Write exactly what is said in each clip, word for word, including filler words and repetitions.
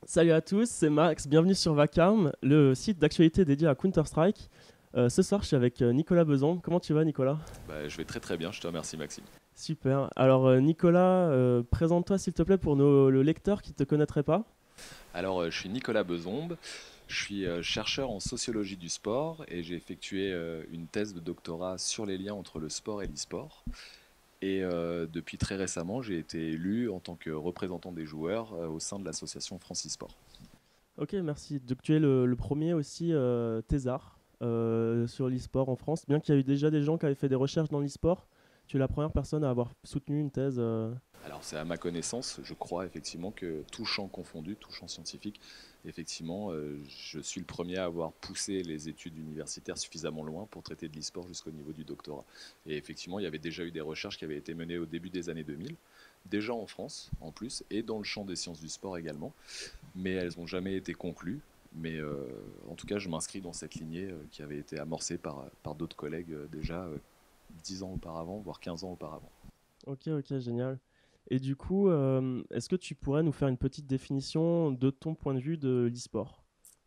Salut à tous, c'est Max, bienvenue sur Vacarme, le site d'actualité dédié à Counter-Strike. Euh, ce soir, je suis avec euh, Nicolas Beson. Comment tu vas, Nicolas? Bah, je vais très très bien, je te remercie Maxime. Super. Alors, euh, Nicolas, euh, présente-toi s'il te plaît pour nos, le lecteur qui ne te connaîtrait pas. Alors, euh, je suis Nicolas Bezombe, je suis euh, chercheur en sociologie du sport et j'ai effectué euh, une thèse de doctorat sur les liens entre le sport et l'e-sport. Et euh, depuis très récemment, j'ai été élu en tant que représentant des joueurs euh, au sein de l'association Francisport. Ok, merci. Donc, tu es le, le premier aussi euh, thésard euh, sur l'e-sport en France. Bien qu'il y a eu déjà des gens qui avaient fait des recherches dans l'e-sport, tu es la première personne à avoir soutenu une thèse. euh, Alors, c'est à ma connaissance, je crois effectivement que tout champ confondu, tout champ scientifique, effectivement, euh, je suis le premier à avoir poussé les études universitaires suffisamment loin pour traiter de l'e-sport jusqu'au niveau du doctorat. Et effectivement, il y avait déjà eu des recherches qui avaient été menées au début des années deux mille, déjà en France en plus, et dans le champ des sciences du sport également, mais elles n'ont jamais été conclues. Mais euh, en tout cas, je m'inscris dans cette lignée euh, qui avait été amorcée par, par d'autres collègues euh, déjà euh, dix ans auparavant, voire quinze ans auparavant. Ok, ok, génial. Et du coup, euh, est-ce que tu pourrais nous faire une petite définition de ton point de vue de l'e-sport?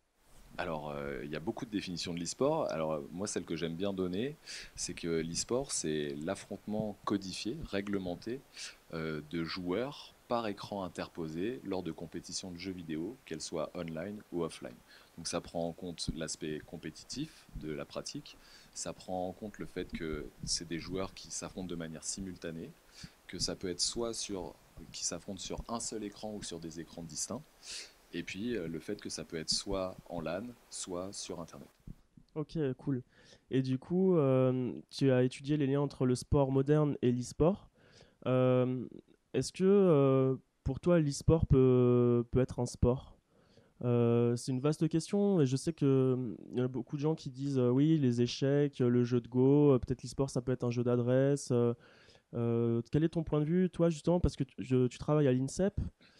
Alors, euh, il y a beaucoup de définitions de l'e-sport. Alors, euh, moi, celle que j'aime bien donner, c'est que l'e-sport, c'est l'affrontement codifié, réglementé, euh, de joueurs par écran interposé lors de compétitions de jeux vidéo, qu'elles soient online ou offline. Donc, ça prend en compte l'aspect compétitif de la pratique. Ça prend en compte le fait que c'est des joueurs qui s'affrontent de manière simultanée, que ça peut être soit sur qui s'affrontent sur un seul écran ou sur des écrans distincts. Et puis euh, le fait que ça peut être soit en LAN, soit sur Internet. Ok, cool. Et du coup, euh, tu as étudié les liens entre le sport moderne et l'e-sport. Euh, Est-ce que euh, pour toi, l'e-sport peut, peut être un sport? Euh, c'est une vaste question et je sais qu'il y a beaucoup de gens qui disent euh, oui, les échecs, euh, le jeu de Go, euh, peut-être l'e-sport ça peut être un jeu d'adresse. Euh, euh, quel est ton point de vue, toi, justement, parce que tu, je- tu travailles à l'INSEP,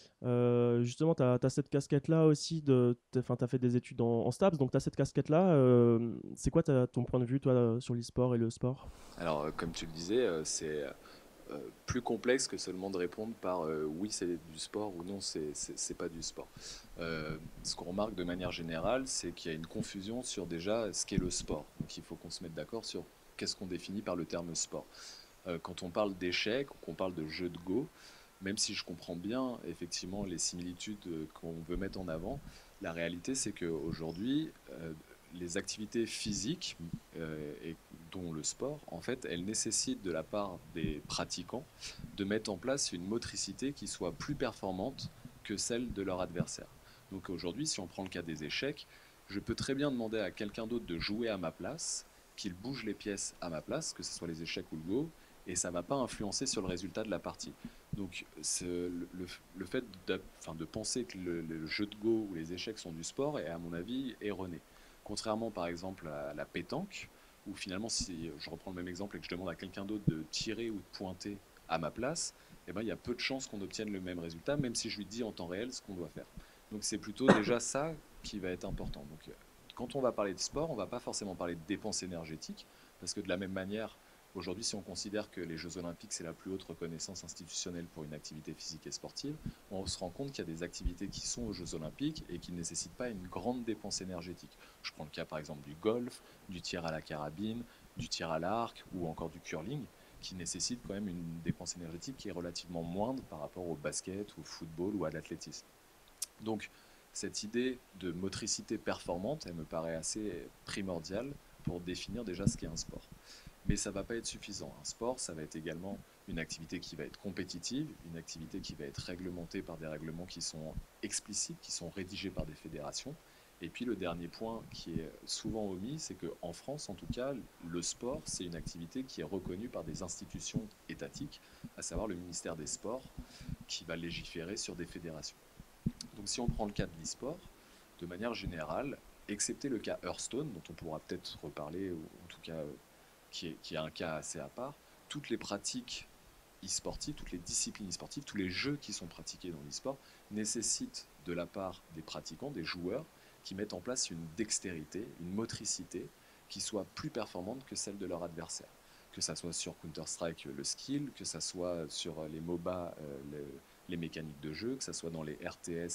euh, justement, tu as cette casquette-là aussi, de, enfin, tu as fait des études en, en STAPS, donc tu as cette casquette-là. Euh, c'est quoi ta- ton point de vue, toi, sur l'e-sport et le sport? Alors euh, comme tu le disais, euh, c'est euh, plus complexe que seulement de répondre par euh, oui c'est du sport ou non c'est c'est- c'est pas du sport. Euh, ce qu'on remarque de manière générale, c'est qu'il y a une confusion sur déjà ce qu'est le sport. Donc il faut qu'on se mette d'accord sur qu'est-ce qu'on définit par le terme sport. Euh, quand on parle d'échecs ou qu'on parle de jeu de Go, même si je comprends bien effectivement les similitudes euh, qu'on veut mettre en avant, la réalité c'est qu'aujourd'hui, euh, les activités physiques, euh, et dont le sport, en fait, elles nécessitent de la part des pratiquants de mettre en place une motricité qui soit plus performante que celle de leur adversaire. Donc aujourd'hui, si on prend le cas des échecs, je peux très bien demander à quelqu'un d'autre de jouer à ma place, qu'il bouge les pièces à ma place, que ce soit les échecs ou le go, et ça ne va pas influencer sur le résultat de la partie. Donc le, le, le, fait de, enfin, de penser que le, le, jeu de go ou les échecs sont du sport est à mon avis erroné. Contrairement par exemple à la pétanque, où finalement si je reprends le même exemple et que je demande à quelqu'un d'autre de tirer ou de pointer à ma place, eh ben, il y a peu de chances qu'on obtienne le même résultat, même si je lui dis en temps réel ce qu'on doit faire. Donc c'est plutôt déjà ça qui va être important. Donc quand on va parler de sport, on ne va pas forcément parler de dépenses énergétiques, parce que de la même manière, aujourd'hui, si on considère que les Jeux Olympiques, c'est la plus haute reconnaissance institutionnelle pour une activité physique et sportive, on se rend compte qu'il y a des activités qui sont aux Jeux Olympiques et qui ne nécessitent pas une grande dépense énergétique. Je prends le cas par exemple du golf, du tir à la carabine, du tir à l'arc ou encore du curling, qui nécessitent quand même une dépense énergétique qui est relativement moindre par rapport au basket, au football ou à l'athlétisme. Donc, cette idée de motricité performante, elle me paraît assez primordiale pour définir déjà ce qu'est un sport. Mais ça ne va pas être suffisant. Un sport, ça va être également une activité qui va être compétitive, une activité qui va être réglementée par des règlements qui sont explicites, qui sont rédigés par des fédérations. Et puis le dernier point qui est souvent omis, c'est qu'en France, en tout cas, le sport, c'est une activité qui est reconnue par des institutions étatiques, à savoir le ministère des Sports, qui va légiférer sur des fédérations. Donc si on prend le cas de l'e-sport, de manière générale, excepté le cas Hearthstone, dont on pourra peut-être reparler, ou en tout cas qui est, qui est un cas assez à part, toutes les pratiques e-sportives, toutes les disciplines e-sportives, tous les jeux qui sont pratiqués dans l'e-sport nécessitent de la part des pratiquants, des joueurs, qui mettent en place une dextérité, une motricité qui soit plus performante que celle de leur adversaire. Que ça soit sur Counter-Strike le skill, que ça soit sur les MOBA euh, le, les mécaniques de jeu, que ça soit dans les R T S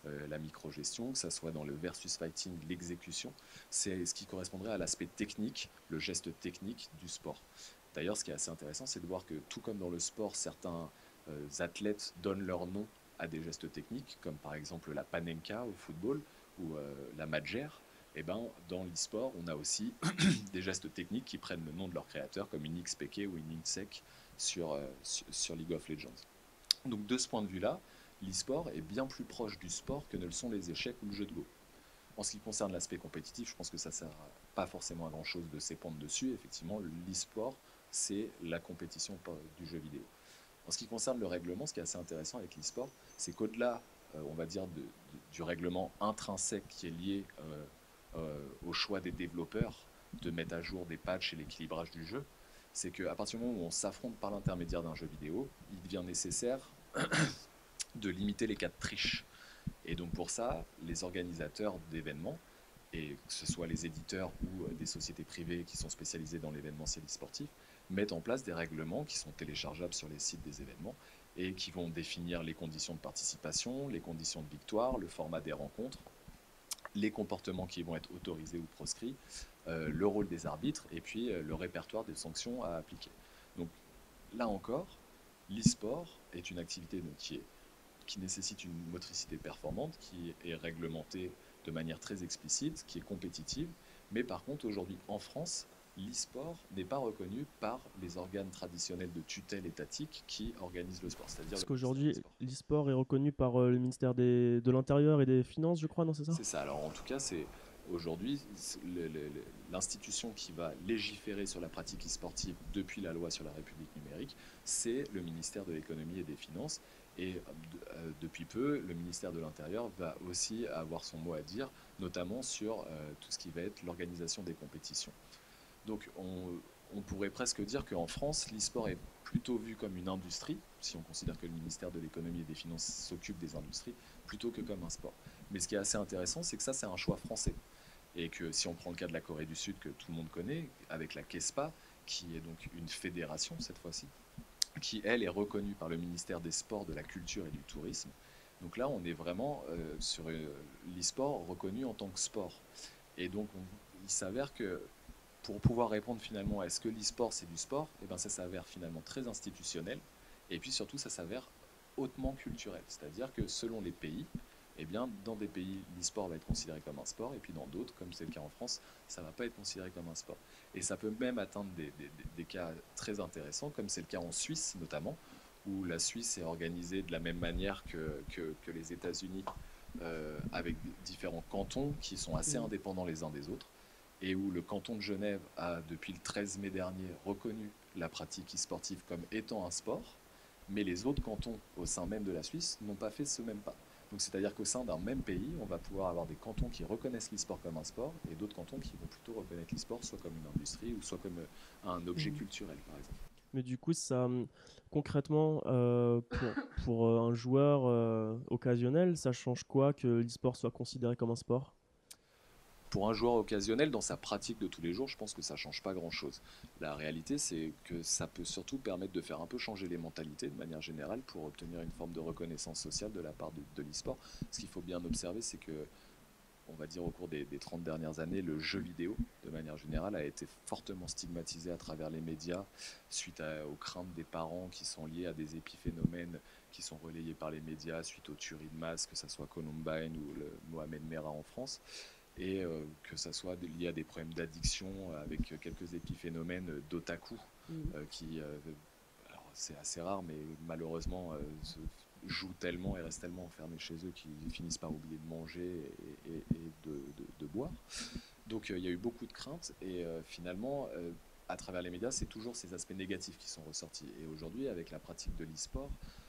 euh, la microgestion, que ça soit dans le versus fighting, l'exécution. C'est ce qui correspondrait à l'aspect technique, le geste technique du sport. D'ailleurs, ce qui est assez intéressant, c'est de voir que tout comme dans le sport, certains euh, athlètes donnent leur nom à des gestes techniques, comme par exemple la panenka au football ou euh, la madjer. Et ben, dans l'e-sport, on a aussi des gestes techniques qui prennent le nom de leur créateur, comme une X P K ou une Insec sur, euh, sur, sur League of Legends. Donc de ce point de vue-là, l'e-sport est bien plus proche du sport que ne le sont les échecs ou le jeu de Go. En ce qui concerne l'aspect compétitif, je pense que ça ne sert pas forcément à grand-chose de s'épandre dessus. Effectivement, l'e-sport, c'est la compétition du jeu vidéo. En ce qui concerne le règlement, ce qui est assez intéressant avec l'e-sport, c'est qu'au-delà, euh, on va dire, de, de, du règlement intrinsèque qui est lié euh, euh, au choix des développeurs de mettre à jour des patchs et l'équilibrage du jeu, c'est qu'à partir du moment où on s'affronte par l'intermédiaire d'un jeu vidéo, il devient nécessaire de limiter les cas de triche. Et donc pour ça, les organisateurs d'événements, et que ce soit les éditeurs ou des sociétés privées qui sont spécialisées dans l'événementiel sportif, mettent en place des règlements qui sont téléchargeables sur les sites des événements et qui vont définir les conditions de participation, les conditions de victoire, le format des rencontres, les comportements qui vont être autorisés ou proscrits, euh, le rôle des arbitres et puis euh, le répertoire des sanctions à appliquer. Donc là encore, l'e-sport est une activité donc, qui, est, qui nécessite une motricité performante, qui est réglementée de manière très explicite, qui est compétitive, mais par contre aujourd'hui en France, l'e-sport n'est pas reconnu par les organes traditionnels de tutelle étatique qui organisent le sport, c'est-à-dire Parce le ministère des qu'aujourd'hui, Sports. l'e-sport est reconnu par euh, le ministère des, de l'Intérieur et des Finances, je crois, non, c'est ça? C'est ça. Alors en tout cas, c'est aujourd'hui l'institution qui va légiférer sur la pratique e-sportive depuis la loi sur la République numérique, c'est le ministère de l'économie et des finances. Et euh, depuis peu, le ministère de l'Intérieur va aussi avoir son mot à dire, notamment sur euh, tout ce qui va être l'organisation des compétitions. Donc on, on pourrait presque dire qu'en France, l'e-sport est plutôt vu comme une industrie, si on considère que le ministère de l'économie et des finances s'occupe des industries, plutôt que comme un sport. Mais ce qui est assez intéressant, c'est que ça, c'est un choix français. Et que si on prend le cas de la Corée du Sud, que tout le monde connaît, avec la KESPA, qui est donc une fédération cette fois-ci, qui, elle, est reconnue par le ministère des Sports, de la Culture et du Tourisme. Donc là, on est vraiment euh, sur euh, l'e-sport reconnu en tant que sport. Et donc, on, il s'avère que pour pouvoir répondre finalement à est-ce que l'e-sport c'est du sport, et ben ça s'avère finalement très institutionnel, et puis surtout ça s'avère hautement culturel. C'est-à-dire que selon les pays, eh bien, dans des pays, l'e-sport va être considéré comme un sport, et puis dans d'autres, comme c'est le cas en France, ça ne va pas être considéré comme un sport. Et ça peut même atteindre des, des, des cas très intéressants, comme c'est le cas en Suisse notamment, où la Suisse est organisée de la même manière que, que, que les États-Unis, euh, avec différents cantons qui sont assez indépendants les uns des autres, et où le canton de Genève a, depuis le treize mai dernier, reconnu la pratique e-sportive comme étant un sport, mais les autres cantons au sein même de la Suisse n'ont pas fait ce même pas. Donc c'est-à-dire qu'au sein d'un même pays, on va pouvoir avoir des cantons qui reconnaissent l'e-sport comme un sport et d'autres cantons qui vont plutôt reconnaître l'e-sport soit comme une industrie ou soit comme un objet mmh. culturel, par exemple. Mais du coup, ça, concrètement, euh, pour, pour euh, un joueur euh, occasionnel, ça change quoi que l'e-sport soit considéré comme un sport? Pour un joueur occasionnel, dans sa pratique de tous les jours, je pense que ça ne change pas grand-chose. La réalité, c'est que ça peut surtout permettre de faire un peu changer les mentalités de manière générale pour obtenir une forme de reconnaissance sociale de la part de, de l'e-sport. Ce qu'il faut bien observer, c'est que, on va dire au cours des, des trente dernières années, le jeu vidéo, de manière générale, a été fortement stigmatisé à travers les médias suite à, aux craintes des parents qui sont liées à des épiphénomènes qui sont relayés par les médias suite aux tueries de masse, que ce soit Columbine ou le Mohamed Merah en France. Et euh, que ça soit lié à des problèmes d'addiction avec quelques épiphénomènes d'otaku mmh. euh, qui, euh, alors c'est assez rare, mais malheureusement euh, se jouent tellement et restent tellement enfermés chez eux qu'ils finissent par oublier de manger et, et, et de, de, de boire. Donc il euh, y a eu beaucoup de craintes et euh, finalement, euh, à travers les médias, c'est toujours ces aspects négatifs qui sont ressortis. Et aujourd'hui, avec la pratique de l'e-sport,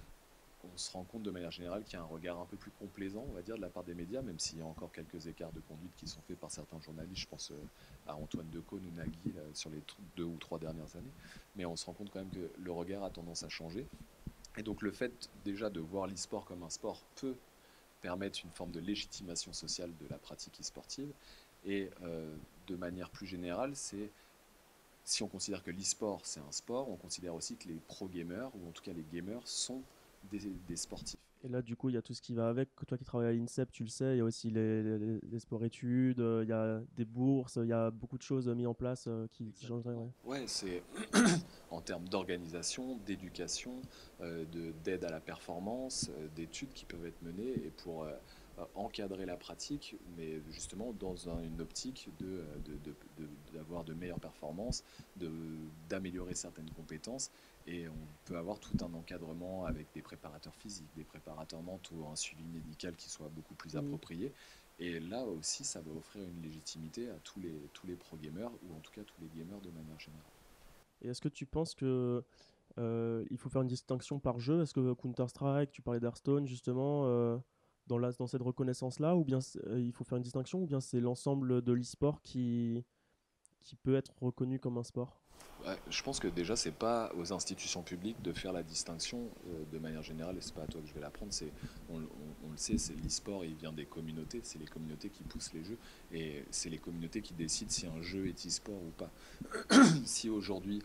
on se rend compte de manière générale qu'il y a un regard un peu plus complaisant, on va dire, de la part des médias, même s'il y a encore quelques écarts de conduite qui sont faits par certains journalistes. Je pense à Antoine Decaune ou Nagui là, sur les deux ou trois dernières années. Mais on se rend compte quand même que le regard a tendance à changer. Et donc le fait déjà de voir l'e-sport comme un sport peut permettre une forme de légitimation sociale de la pratique e-sportive. Et euh, de manière plus générale, c'est si on considère que l'e-sport c'est un sport, on considère aussi que les pro-gamers, ou en tout cas les gamers, sont des, des sportifs. Et là, du coup, il y a tout ce qui va avec. Toi qui travailles à l'INSEP, tu le sais, il y a aussi les, les- les sports-études, euh, il y a des bourses, il y a beaucoup de choses mises en place euh, qui, qui changeraient. Exactement. Ouais. Ouais, c'est en termes d'organisation, d'éducation, euh, de, d'aide à la performance, euh, d'études qui peuvent être menées et pour euh, euh, encadrer la pratique, mais justement dans un- une optique de, euh, de- de- de- d'avoir de meilleures performances, de, d'améliorer certaines compétences. Et on peut avoir tout un encadrement avec des préparateurs physiques, des préparateurs mentaux, un suivi médical qui soit beaucoup plus Mhm. approprié. Et là aussi, ça va offrir une légitimité à tous les, tous les pro-gamers, ou en tout cas tous les gamers de manière générale. Et est-ce que tu penses que euh, il faut faire une distinction par jeu? Est-ce que Counter-Strike, tu parlais d'Hearthstone justement, euh, dans la, dans cette reconnaissance-là, ou bien c'est- euh, il faut faire une distinction, ou bien c'est l'ensemble de l'e-sport qui, qui peut être reconnu comme un sport? Ouais, je pense que déjà, c'est pas aux institutions publiques de faire la distinction euh, de manière générale, et c'est pas à toi que je vais l'apprendre. C'est, on, on- on le sait, c'est l'e-sport, il vient des communautés, c'est les communautés qui poussent les jeux, et c'est les communautés qui décident si un jeu est e-sport ou pas. Si aujourd'hui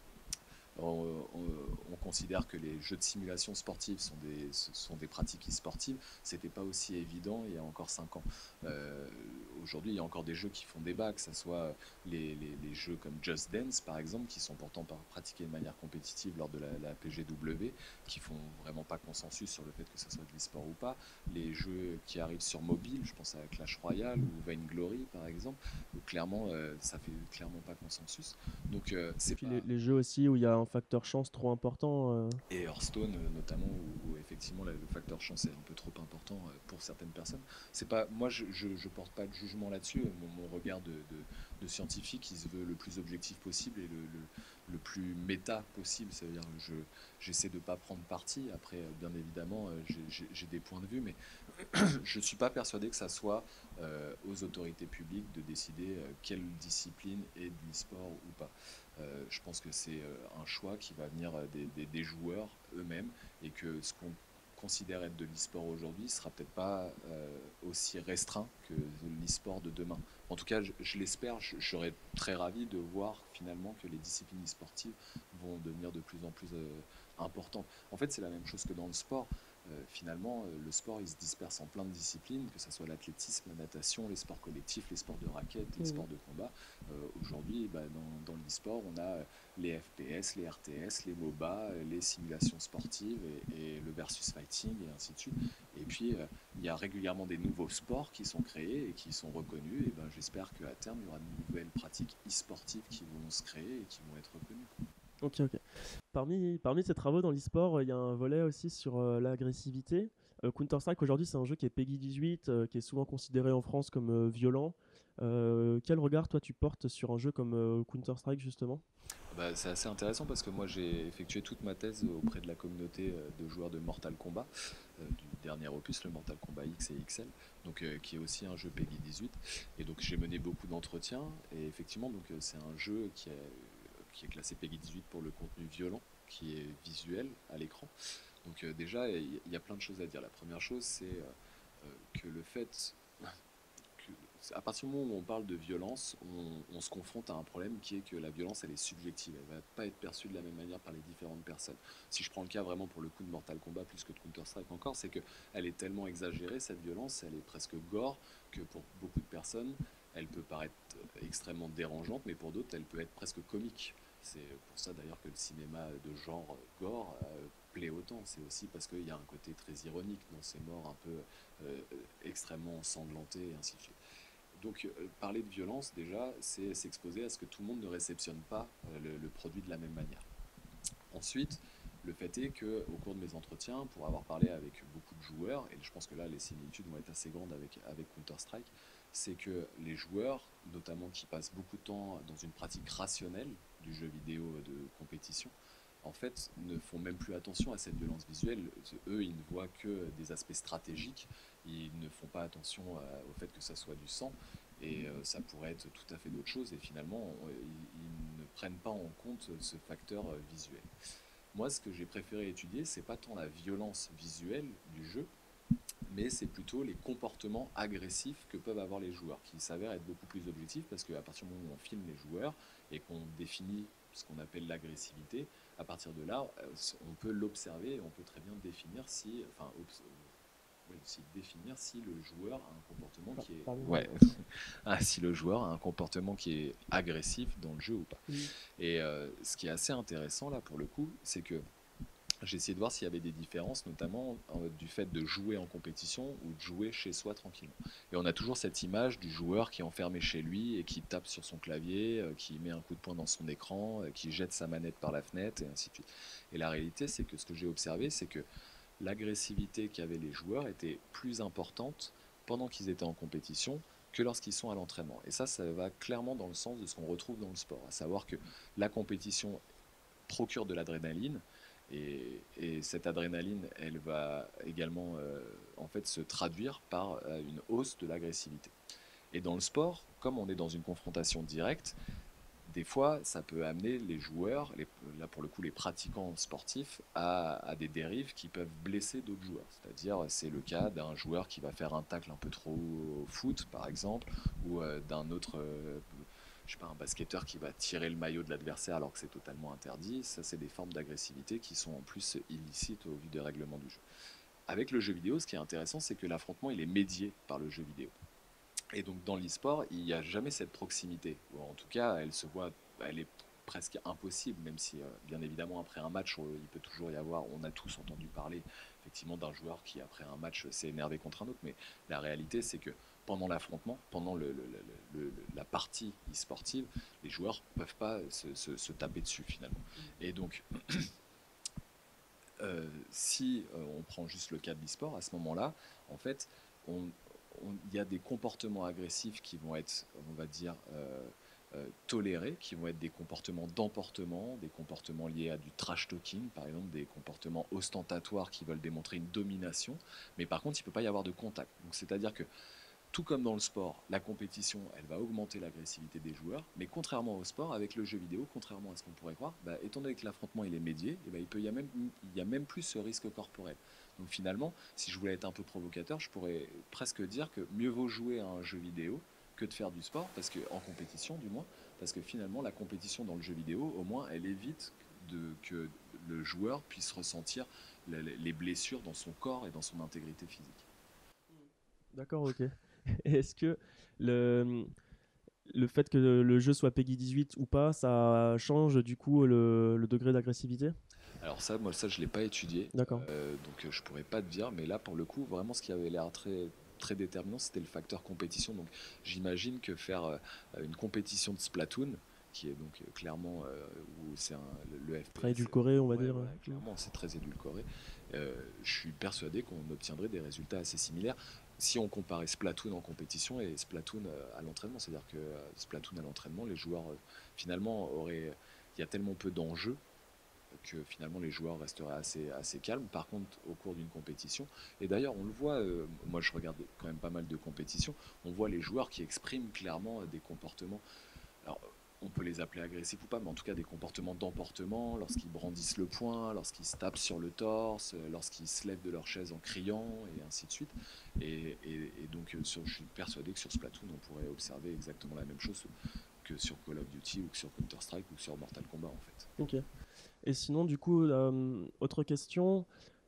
on, on- on considère que les jeux de simulation sportive sont des, sont des pratiques e-sportives, c'était pas aussi évident il y a encore cinq ans. Euh, Aujourd'hui, il y a encore des jeux qui font débat, que ce soit les, les- les jeux comme Just Dance par exemple, qui sont pourtant pas pratiqués de manière compétitive lors de la, la P G W, qui font vraiment pas consensus sur le fait que ce soit de l'e-sport ou pas. Les jeux qui arrivent sur mobile, je pense à Clash Royale ou Vainglory par exemple, où clairement, euh, ça fait clairement pas consensus. Donc euh, Et c'est puis les, pas les jeux aussi où il y a un facteur chance trop important. euh, et Hearthstone euh, notamment où, où effectivement le facteur chance est un peu trop important euh, pour certaines personnes. C'est pas moi je, je, je porte pas de jugement là-dessus. Mon, mon regard de, de, de scientifique il se veut le plus objectif possible et le, le, le plus méta possible. C'est-à-dire je j'essaie de pas prendre parti. Après euh, bien évidemment euh, j'ai- j'ai j'ai des points de vue, mais je ne suis pas persuadé que ça soit euh, aux autorités publiques de décider euh, quelle discipline est de l'e-sport ou pas. Euh, je pense que c'est euh, un choix qui va venir euh, des, des- des joueurs eux-mêmes et que ce qu'on considère être de l'e-sport aujourd'hui sera peut-être pas euh, aussi restreint que l'e-sport de demain. En tout cas, je, je l'espère, je, je serais très ravi de voir finalement que les disciplines e-sportives vont devenir de plus en plus euh, importantes. En fait, c'est la même chose que dans le sport. Euh, finalement, euh, le sport, il se disperse en plein de disciplines, que ce soit l'athlétisme, la natation, les sports collectifs, les sports de raquettes, les Mhm. sports de combat. Euh, Aujourd'hui, bah, dans, dans l'e-sport, on a les F P S, les R T S, les MOBA, les simulations sportives et, et le versus fighting et ainsi de suite. Et puis, euh, il y a régulièrement des nouveaux sports qui sont créés et qui sont reconnus. Et ben, j'espère qu'à terme, il y aura de nouvelles pratiques e-sportives qui vont se créer et qui vont être reconnues. Ok, ok. Parmi, parmi ces travaux dans l'e-sport, euh, il y a un volet aussi sur euh, l'agressivité. Euh, Counter-Strike, aujourd'hui, c'est un jeu qui est PEGI dix-huit, euh, qui est souvent considéré en France comme euh, violent. Euh, quel regard, toi, tu portes sur un jeu comme euh, Counter-Strike, justement? Bah, c'est assez intéressant parce que moi j'ai effectué toute ma thèse auprès de la communauté euh, de joueurs de Mortal Kombat, euh, du dernier opus, le Mortal Kombat X et X L, donc, euh, qui est aussi un jeu PEGI dix-huit. Et donc j'ai mené beaucoup d'entretiens et effectivement donc, euh, c'est un jeu qui est, qui est classé PEGI dix-huit pour le contenu violent, qui est visuel à l'écran. Donc euh, déjà il y a plein de choses à dire. La première chose c'est euh, euh, que le fait que, à partir du moment où on parle de violence, on, on se confronte à un problème qui est que la violence, elle est subjective. Elle ne va pas être perçue de la même manière par les différentes personnes. Si je prends le cas vraiment pour le coup de Mortal Kombat plus que de Counter-Strike encore, c'est qu'elle est tellement exagérée, cette violence, elle est presque gore, que pour beaucoup de personnes, elle peut paraître extrêmement dérangeante, mais pour d'autres, elle peut être presque comique. C'est pour ça d'ailleurs que le cinéma de genre gore euh, plaît autant. C'est aussi parce qu'il y a un côté très ironique dans ces morts un peu euh, extrêmement ensanglantées et ainsi de suite. Donc euh, parler de violence déjà, c'est s'exposer à ce que tout le monde ne réceptionne pas euh, le, le produit de la même manière. Ensuite, le fait est qu'au cours de mes entretiens, pour avoir parlé avec beaucoup de joueurs, et je pense que là les similitudes vont être assez grandes avec, avec Counter-Strike, c'est que les joueurs, notamment qui passent beaucoup de temps dans une pratique rationnelle du jeu vidéo de compétition, en fait, ne font même plus attention à cette violence visuelle. Eux, ils ne voient que des aspects stratégiques, ils ne font pas attention euh, au fait que ça soit du sang, et euh, ça pourrait être tout à fait d'autres choses, et finalement, ils, ils ne prennent pas en compte ce facteur euh, visuel. Moi, ce que j'ai préféré étudier, c'est pas tant la violence visuelle du jeu, mais c'est plutôt les comportements agressifs que peuvent avoir les joueurs, qui s'avèrent être beaucoup plus objectifs, parce qu'à partir du moment où on filme les joueurs et qu'on définit ce qu'on appelle l'agressivité, à partir de là, on peut l'observer et on peut très bien définir si, enfin, ouais, aussi définir si le joueur a un comportement qui est, Pardon. ouais, ah, si le joueur a un comportement qui est agressif dans le jeu ou pas. Mmh. Et euh, ce qui est assez intéressant là pour le coup, c'est que j'ai essayé de voir s'il y avait des différences, notamment euh, du fait de jouer en compétition ou de jouer chez soi tranquillement. Et on a toujours cette image du joueur qui est enfermé chez lui et qui tape sur son clavier, euh, qui met un coup de poing dans son écran, euh, qui jette sa manette par la fenêtre, et ainsi de suite. Et la réalité, c'est que ce que j'ai observé, c'est que l'agressivité qu'avaient les joueurs était plus importante pendant qu'ils étaient en compétition que lorsqu'ils sont à l'entraînement. Et ça, ça va clairement dans le sens de ce qu'on retrouve dans le sport, à savoir que la compétition procure de l'adrénaline, et, et cette adrénaline, elle va également euh, en fait se traduire par euh, une hausse de l'agressivité. Et dans le sport, comme on est dans une confrontation directe, des fois, ça peut amener les joueurs, les, là pour le coup les pratiquants sportifs, à, à des dérives qui peuvent blesser d'autres joueurs. C'est-à-dire, c'est le cas d'un joueur qui va faire un tacle un peu trop au foot, par exemple, ou euh, d'un autre, euh, je sais pas, un basketteur qui va tirer le maillot de l'adversaire alors que c'est totalement interdit. Ça, c'est des formes d'agressivité qui sont en plus illicites au vu des règlements du jeu. Avec le jeu vidéo, ce qui est intéressant, c'est que l'affrontement, il est médié par le jeu vidéo. Et donc dans l'e-sport, il n'y a jamais cette proximité. Ou en tout cas, elle se voit, elle est presque impossible, même si euh, bien évidemment après un match, euh, il peut toujours y avoir, on a tous entendu parler effectivement d'un joueur qui après un match s'est énervé contre un autre, mais la réalité c'est que pendant l'affrontement, pendant le, le, le, le, la partie e-sportive, les joueurs ne peuvent pas se, se, se taper dessus finalement. Et donc euh, si euh, on prend juste le cas de l'e-sport, à ce moment-là, en fait, on, il y a des comportements agressifs qui vont être, on va dire, euh, euh, tolérés, qui vont être des comportements d'emportement, des comportements liés à du trash talking, par exemple, des comportements ostentatoires qui veulent démontrer une domination, mais par contre, il ne peut pas y avoir de contact. Donc, c'est-à-dire que tout comme dans le sport, la compétition, elle va augmenter l'agressivité des joueurs, mais contrairement au sport, avec le jeu vidéo, contrairement à ce qu'on pourrait croire, bah, étant donné que l'affrontement il est médié, et bah, il peut y a même, il y a même plus ce risque corporel. Donc finalement, si je voulais être un peu provocateur, je pourrais presque dire que mieux vaut jouer à un jeu vidéo que de faire du sport, parce que en compétition du moins, parce que finalement la compétition dans le jeu vidéo, au moins, elle évite de, que le joueur puisse ressentir les blessures dans son corps et dans son intégrité physique. D'accord, ok. Est-ce que le, le fait que le jeu soit Peggy dix-huit ou pas, ça change du coup le, le degré d'agressivité? Alors ça, moi ça je l'ai pas étudié, D'accord. euh, donc euh, je pourrais pas te dire, mais là pour le coup, vraiment ce qui avait l'air très très déterminant, c'était le facteur compétition. Donc j'imagine que faire euh, une compétition de Splatoon, qui est donc euh, clairement euh, où c'est un- le, le Très F P S, édulcoré, on va ouais, dire. voilà, clairement c'est très édulcoré. Euh, je suis persuadé qu'on obtiendrait des résultats assez similaires si on comparait Splatoon en compétition et Splatoon euh, à l'entraînement. C'est-à-dire que euh, Splatoon à l'entraînement, les joueurs euh, finalement auraient, il y a tellement peu d'enjeux que finalement les joueurs resteraient assez, assez calmes. Par contre, au cours d'une compétition, et d'ailleurs on le voit, euh, moi je regarde quand même pas mal de compétitions, on voit les joueurs qui expriment clairement des comportements, alors on peut les appeler agressifs ou pas, mais en tout cas des comportements d'emportement, lorsqu'ils brandissent le poing, lorsqu'ils se tapent sur le torse, lorsqu'ils se lèvent de leur chaise en criant, et ainsi de suite. Et, et, et donc sur, je suis persuadé que sur Splatoon, on pourrait observer exactement la même chose que sur Call of Duty ou que sur Counter-Strike ou sur Mortal Kombat en fait. Ok. Et sinon, du coup, euh, autre question,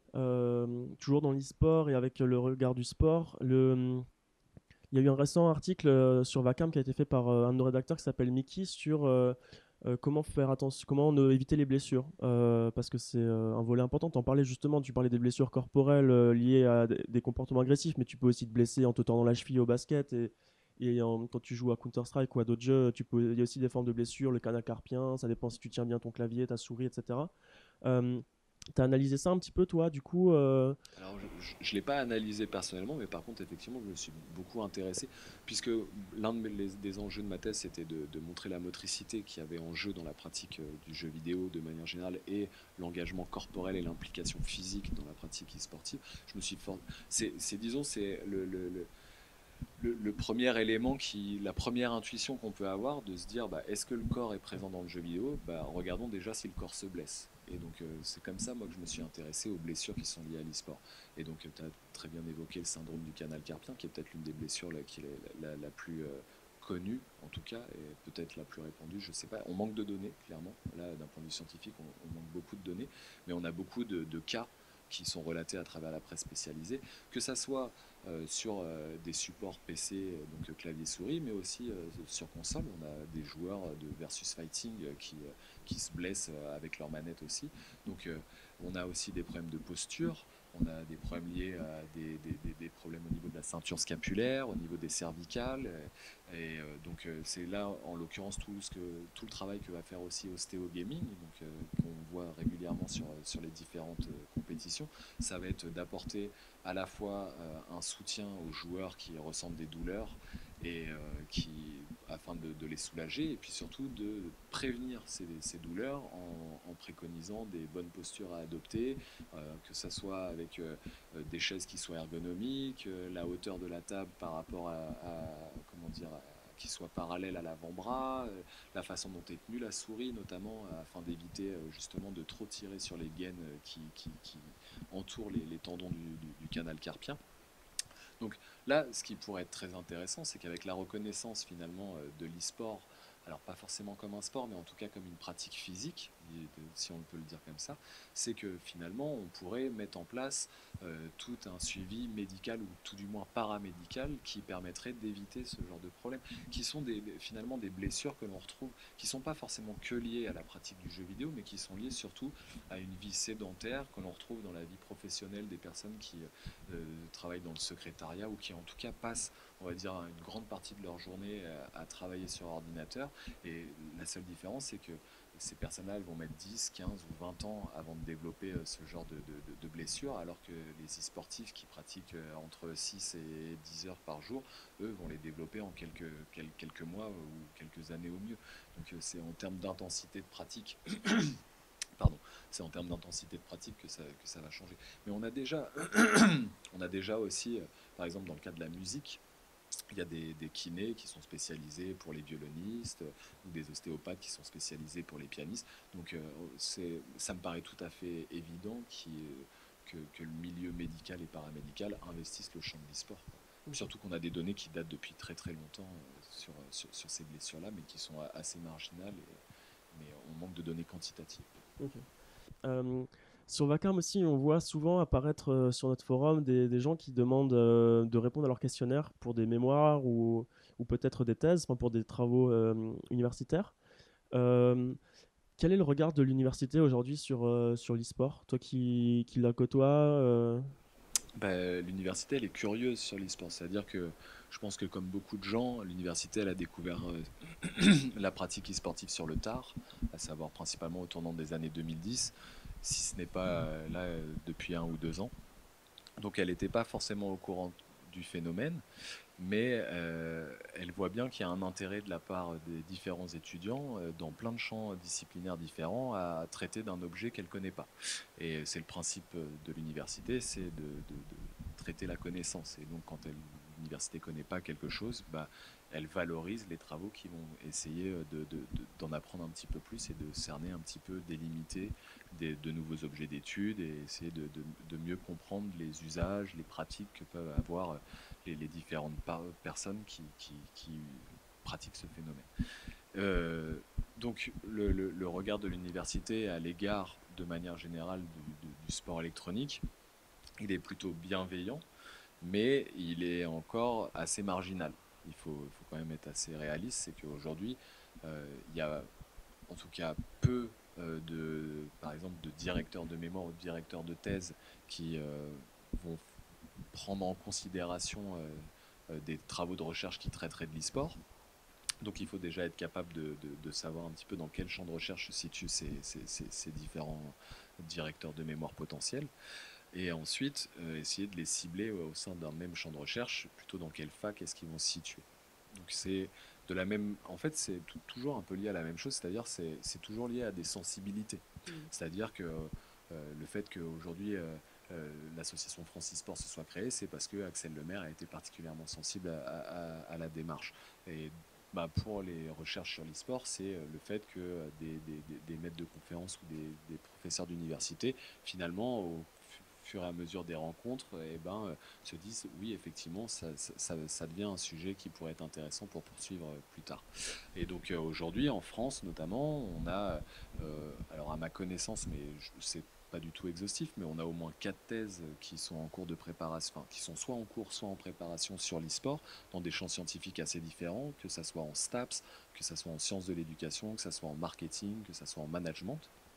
euh, toujours dans l'e-sport et avec le regard du sport, le, il y a eu un récent article euh, sur Vacam qui a été fait par euh, un de nos rédacteurs qui s'appelle Mickey sur euh, euh, comment faire attention, comment ne- éviter les blessures, euh, parce que c'est euh, un volet important. T'en parlais justement, tu parlais des blessures corporelles euh, liées à des, des comportements agressifs, mais tu peux aussi te blesser en te tordant la cheville au basket et, et en- quand tu joues à Counter-Strike ou à d'autres jeux, tu peux, il y a aussi des formes de blessures, le canal carpien, ça dépend si tu tiens bien ton clavier, ta souris, et cetera. Euh, T'as analysé ça un petit peu, toi, du coup euh, Alors, je ne l'ai pas analysé personnellement, mais par contre, effectivement, je me suis beaucoup intéressé, puisque l'un de mes- les- des enjeux de ma thèse, c'était de, de montrer la motricité qu'il y avait en jeu dans la pratique euh, du jeu vidéo de manière générale, et l'engagement corporel et l'implication physique dans la pratique e-sportive. Je me suis for- c'est, c'est, disons, c'est le, le- le- le, le premier élément, qui, la première intuition qu'on peut avoir, de se dire, bah, est-ce que le corps est présent dans le jeu vidéo? Bah, regardons déjà si le corps se blesse. Et donc euh, c'est comme ça moi que je me suis intéressé aux blessures qui sont liées à l'e-sport. Et donc euh, tu as très bien évoqué le syndrome du canal carpien, qui est peut-être l'une des blessures là, qui est la, la- la plus euh, connue, en tout cas, et peut-être la plus répandue, je ne sais pas. On manque de données, clairement. Là, d'un point de vue scientifique, on, on manque beaucoup de données, mais on a beaucoup de, de cas qui sont relatés à travers la presse spécialisée, que ça soit euh, sur euh, des supports P C, euh, donc euh, clavier-souris, mais aussi euh, sur console. On a des joueurs de versus fighting euh, qui, euh, qui se blessent euh, avec leur manette aussi. Donc euh, on a aussi des problèmes de posture. On a des problèmes liés à des, des, des, des problèmes au niveau de la ceinture scapulaire, au niveau des cervicales. Et euh, donc euh, c'est là, en l'occurrence, tout, ce que, tout le travail que va faire aussi Ostéo Gaming, donc, euh, qu'on voit régulièrement sur, sur les différentes euh, compétitions. Ça va être d'apporter à la fois euh, un soutien aux joueurs qui ressentent des douleurs et euh, qui, afin de, de les soulager, et puis surtout de prévenir ces, ces douleurs en, en préconisant des bonnes postures à adopter, euh, que ce soit avec euh, des chaises qui soient ergonomiques, euh, la hauteur de la table par rapport à, à comment dire, à, qui soit parallèle à l'avant-bras, euh, la façon dont est tenue la souris notamment, euh, afin d'éviter euh, justement de trop tirer sur les gaines euh, qui, qui, qui entourent les, les tendons du, du, du canal carpien. Donc là, ce qui pourrait être très intéressant, c'est qu'avec la reconnaissance finalement euh, de l'e-sport, alors pas forcément comme un sport, mais en tout cas comme une pratique physique, si on peut le dire comme ça, c'est que finalement on pourrait mettre en place euh, tout un suivi médical ou tout du moins paramédical qui permettrait d'éviter ce genre de problèmes, qui sont des, finalement des blessures que l'on retrouve, qui ne sont pas forcément que liées à la pratique du jeu vidéo, mais qui sont liées surtout à une vie sédentaire que l'on retrouve dans la vie professionnelle des personnes qui euh, travaillent dans le secrétariat ou qui en tout cas passent, on va dire, une grande partie de leur journée à, à travailler sur ordinateur. Et la seule différence, c'est que ces personnes-là vont mettre dix, quinze ou vingt ans avant de développer ce genre de, de, de blessures, alors que les e-sportifs qui pratiquent entre six et dix heures par jour, eux vont les développer en quelques, quelques mois ou quelques années au mieux. Donc c'est en termes d'intensité de pratique pardon, c'est en termes d'intensité de pratique que ça, que ça va changer. Mais on a déjà, on a déjà aussi, par exemple dans le cas de la musique, il y a des, des kinés qui sont spécialisés pour les violonistes ou des ostéopathes qui sont spécialisés pour les pianistes. Donc euh, ça me paraît tout à fait évident que, que le milieu médical et paramédical investissent le champ de l'e-sport. Surtout qu'on a des données qui datent depuis très très longtemps sur, sur, sur ces blessures-là, mais qui sont assez marginales, et, mais on manque de données quantitatives. Okay. Euh, sur Vacarme aussi, on voit souvent apparaître euh, sur notre forum des, des gens qui demandent euh, de répondre à leurs questionnaires pour des mémoires ou, ou peut-être des thèses, enfin pour des travaux euh, universitaires. Euh, quel est le regard de l'université aujourd'hui sur, euh, sur l'e-sport? Toi qui, qui la côtoies euh... bah, L'université, elle est curieuse sur l'e-sport. C'est-à-dire que je pense que comme beaucoup de gens, l'université, elle a découvert euh, la pratique e-sportive sur le tard, à savoir principalement au tournant des années deux mille dix, si ce n'est pas euh, là euh, depuis un ou deux ans. Donc elle n'était pas forcément au courant du phénomène, mais euh, elle voit bien qu'il y a un intérêt de la part des différents étudiants euh, dans plein de champs disciplinaires différents à traiter d'un objet qu'elle ne connaît pas. Et c'est le principe de l'université, c'est de, de, de traiter la connaissance. Et donc quand l'université ne connaît pas quelque chose, bah, elle valorise les travaux qui vont essayer de, de, de, d'en apprendre un petit peu plus et de cerner un petit peu, délimiter des, de nouveaux objets d'études et essayer de, de, de mieux comprendre les usages, les pratiques que peuvent avoir les, les différentes personnes qui, qui, qui pratiquent ce phénomène. Euh, donc le, le, le regard de l'université à l'égard de manière générale du, du, du sport électronique, il est plutôt bienveillant, mais il est encore assez marginal. Il faut, il faut quand même être assez réaliste, c'est qu'aujourd'hui, euh, il y a en tout cas peu euh, de, par exemple, de directeurs de mémoire ou de directeurs de thèse qui euh, vont prendre en considération euh, euh, des travaux de recherche qui traiteraient de l'e-sport. Donc il faut déjà être capable de, de, de savoir un petit peu dans quel champ de recherche se situent ces, ces, ces, ces différents directeurs de mémoire potentiels. Et ensuite, euh, essayer de les cibler au sein d'un même champ de recherche, plutôt dans quelle fac est-ce qu'ils vont se situer. Donc c'est de la même, en fait, c'est toujours un peu lié à la même chose, c'est-à-dire c'est, c'est toujours lié à des sensibilités. Mmh. C'est-à-dire que euh, le fait qu'aujourd'hui euh, euh, l'association France e-sport se soit créée, c'est parce que Axel Lemaire a été particulièrement sensible à, à, à la démarche. Et bah, pour les recherches sur l'e-sport, c'est le fait que des, des, des maîtres de conférences ou des, des professeurs d'université, finalement, au fur et à mesure des rencontres, eh ben, euh, se disent oui, effectivement, ça, ça, ça- ça devient un sujet qui pourrait être intéressant pour poursuivre euh, plus tard. Et donc euh, aujourd'hui, en France notamment, on a, euh, alors à ma connaissance, mais je- c'est pas du tout exhaustif, mais on a au moins quatre thèses qui sont en cours de préparation, enfin, qui sont soit en cours, soit en préparation sur l'e-sport, dans des champs scientifiques assez différents, que ça soit en STAPS, que ça soit en sciences de l'éducation, que ça soit en marketing, que ça soit en management.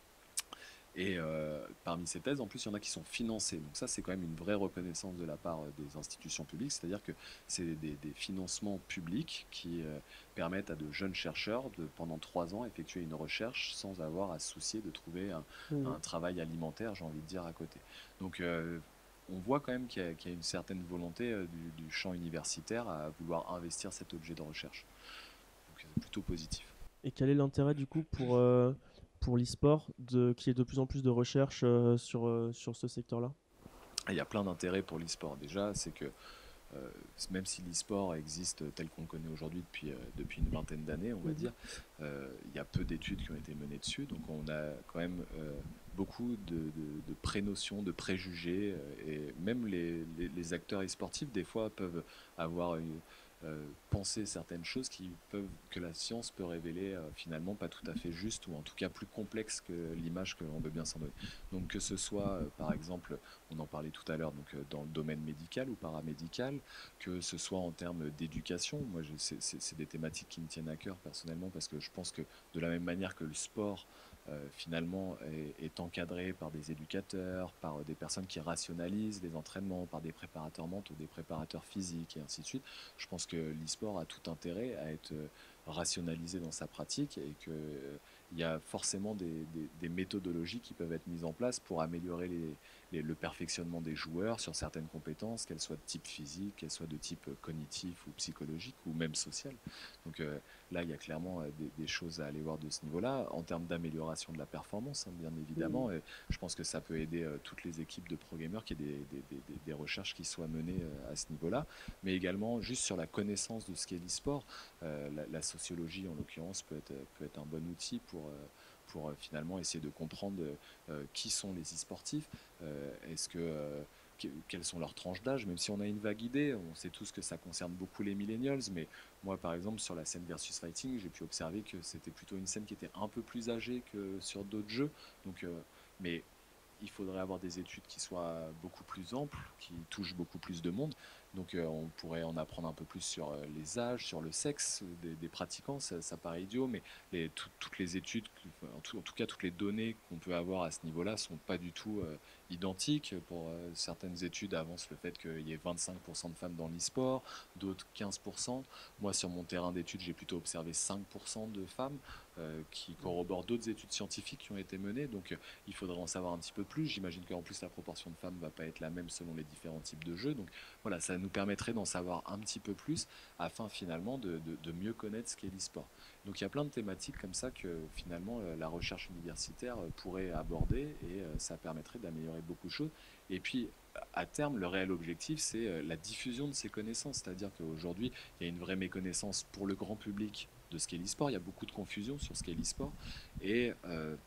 Et euh, parmi ces thèses, en plus, il y en a qui sont financées. Donc ça, c'est quand même une vraie reconnaissance de la part euh, des institutions publiques, c'est-à-dire que c'est des, des financements publics qui euh, permettent à de jeunes chercheurs de, pendant trois ans, effectuer une recherche sans avoir à se soucier de trouver un, Mhm. un travail alimentaire, j'ai envie de dire, à côté. Donc euh, on voit quand même qu'il y, qu'il y a une certaine volonté euh, du, du champ universitaire à vouloir investir cet objet de recherche. Donc c'est plutôt positif. Et quel est l'intérêt du coup pour, euh, pour l'e-sport de, qu'il y ait de plus en plus de recherches euh, sur, euh, sur ce secteur-là? Et il y a plein d'intérêts pour l'e-sport. Déjà, c'est que euh, même si l'e-sport existe tel qu'on le connaît aujourd'hui depuis, euh, depuis une vingtaine d'années, on va Mhm. dire, euh, il y a peu d'études qui ont été menées dessus. Donc on a quand même euh, beaucoup de, de, de prénotions, de préjugés. Euh, et même les, les, les acteurs e-sportifs, des fois, peuvent avoir une, euh, penser certaines choses qui peuvent, que la science peut révéler euh, finalement pas tout à fait juste ou en tout cas plus complexe que l'image que l'on veut bien s'en donner. Donc que ce soit euh, par exemple, on en parlait tout à l'heure, donc euh, dans le domaine médical ou paramédical, que ce soit en termes d'éducation. Moi, c'est, c'est, c'est des thématiques qui me tiennent à cœur personnellement parce que je pense que de la même manière que le sport euh, finalement est, est encadré par des éducateurs, par des personnes qui rationalisent les entraînements, par des préparateurs mentaux, des préparateurs physiques et ainsi de suite. Je pense que l'e-sport a tout intérêt à être euh, rationalisé dans sa pratique et qu'il euh, y a forcément des, des, des, méthodologies qui peuvent être mises en place pour améliorer les, les, le perfectionnement des joueurs sur certaines compétences, qu'elles soient de type physique, qu'elles soient de type cognitif ou psychologique ou même social. Donc euh, là, il y a clairement euh, des, des, choses à aller voir de ce niveau-là. En termes d'amélioration de la performance, hein, bien évidemment, et je pense que ça peut aider euh, toutes les équipes de pro gamers qu'il y ait des, des, des, des, recherches qui soient menées euh, à ce niveau-là, mais également juste sur la connaissance de ce qu'est l'e-sport. Euh, la, la, sociologie, en l'occurrence, peut être, peut être un bon outil pour... Euh, pour euh, finalement essayer de comprendre euh, qui sont les e-sportifs, euh, est-ce que euh, quelles sont leurs tranches d'âge, même si on a une vague idée, on sait tous que ça concerne beaucoup les millennials, mais moi par exemple sur la scène versus fighting, j'ai pu observer que c'était plutôt une scène qui était un peu plus âgée que sur d'autres jeux, donc, euh, mais il faudrait avoir des études qui soient beaucoup plus amples, qui touchent beaucoup plus de monde. Donc euh, on pourrait en apprendre un peu plus sur euh, les âges, sur le sexe des, des pratiquants, ça, ça, paraît idiot, mais les, tout, toutes les études, en tout, en tout, cas toutes les données qu'on peut avoir à ce niveau-là ne sont pas du tout euh, identiques. Pour euh, certaines études avancent le fait qu'il y ait vingt-cinq pour cent de femmes dans l'e-sport, d'autres quinze pour cent. Moi sur mon terrain d'études, j'ai plutôt observé cinq pour cent de femmes. Euh, qui corroborent d'autres études scientifiques qui ont été menées. Donc euh, il faudrait en savoir un petit peu plus. J'imagine qu'en plus la proportion de femmes ne va pas être la même selon les différents types de jeux. Donc voilà, ça nous permettrait d'en savoir un petit peu plus afin finalement de, de, de mieux connaître ce qu'est l'e-sport. Donc il y a plein de thématiques comme ça que finalement euh, la recherche universitaire euh, pourrait aborder et euh, ça permettrait d'améliorer beaucoup de choses. Et puis à terme, le réel objectif, c'est euh, la diffusion de ces connaissances. C'est-à-dire qu'aujourd'hui, il y a une vraie méconnaissance pour le grand public de ce qu'est l'e-sport. Il y a beaucoup de confusion sur ce qu'est l'e-sport. Et, euh,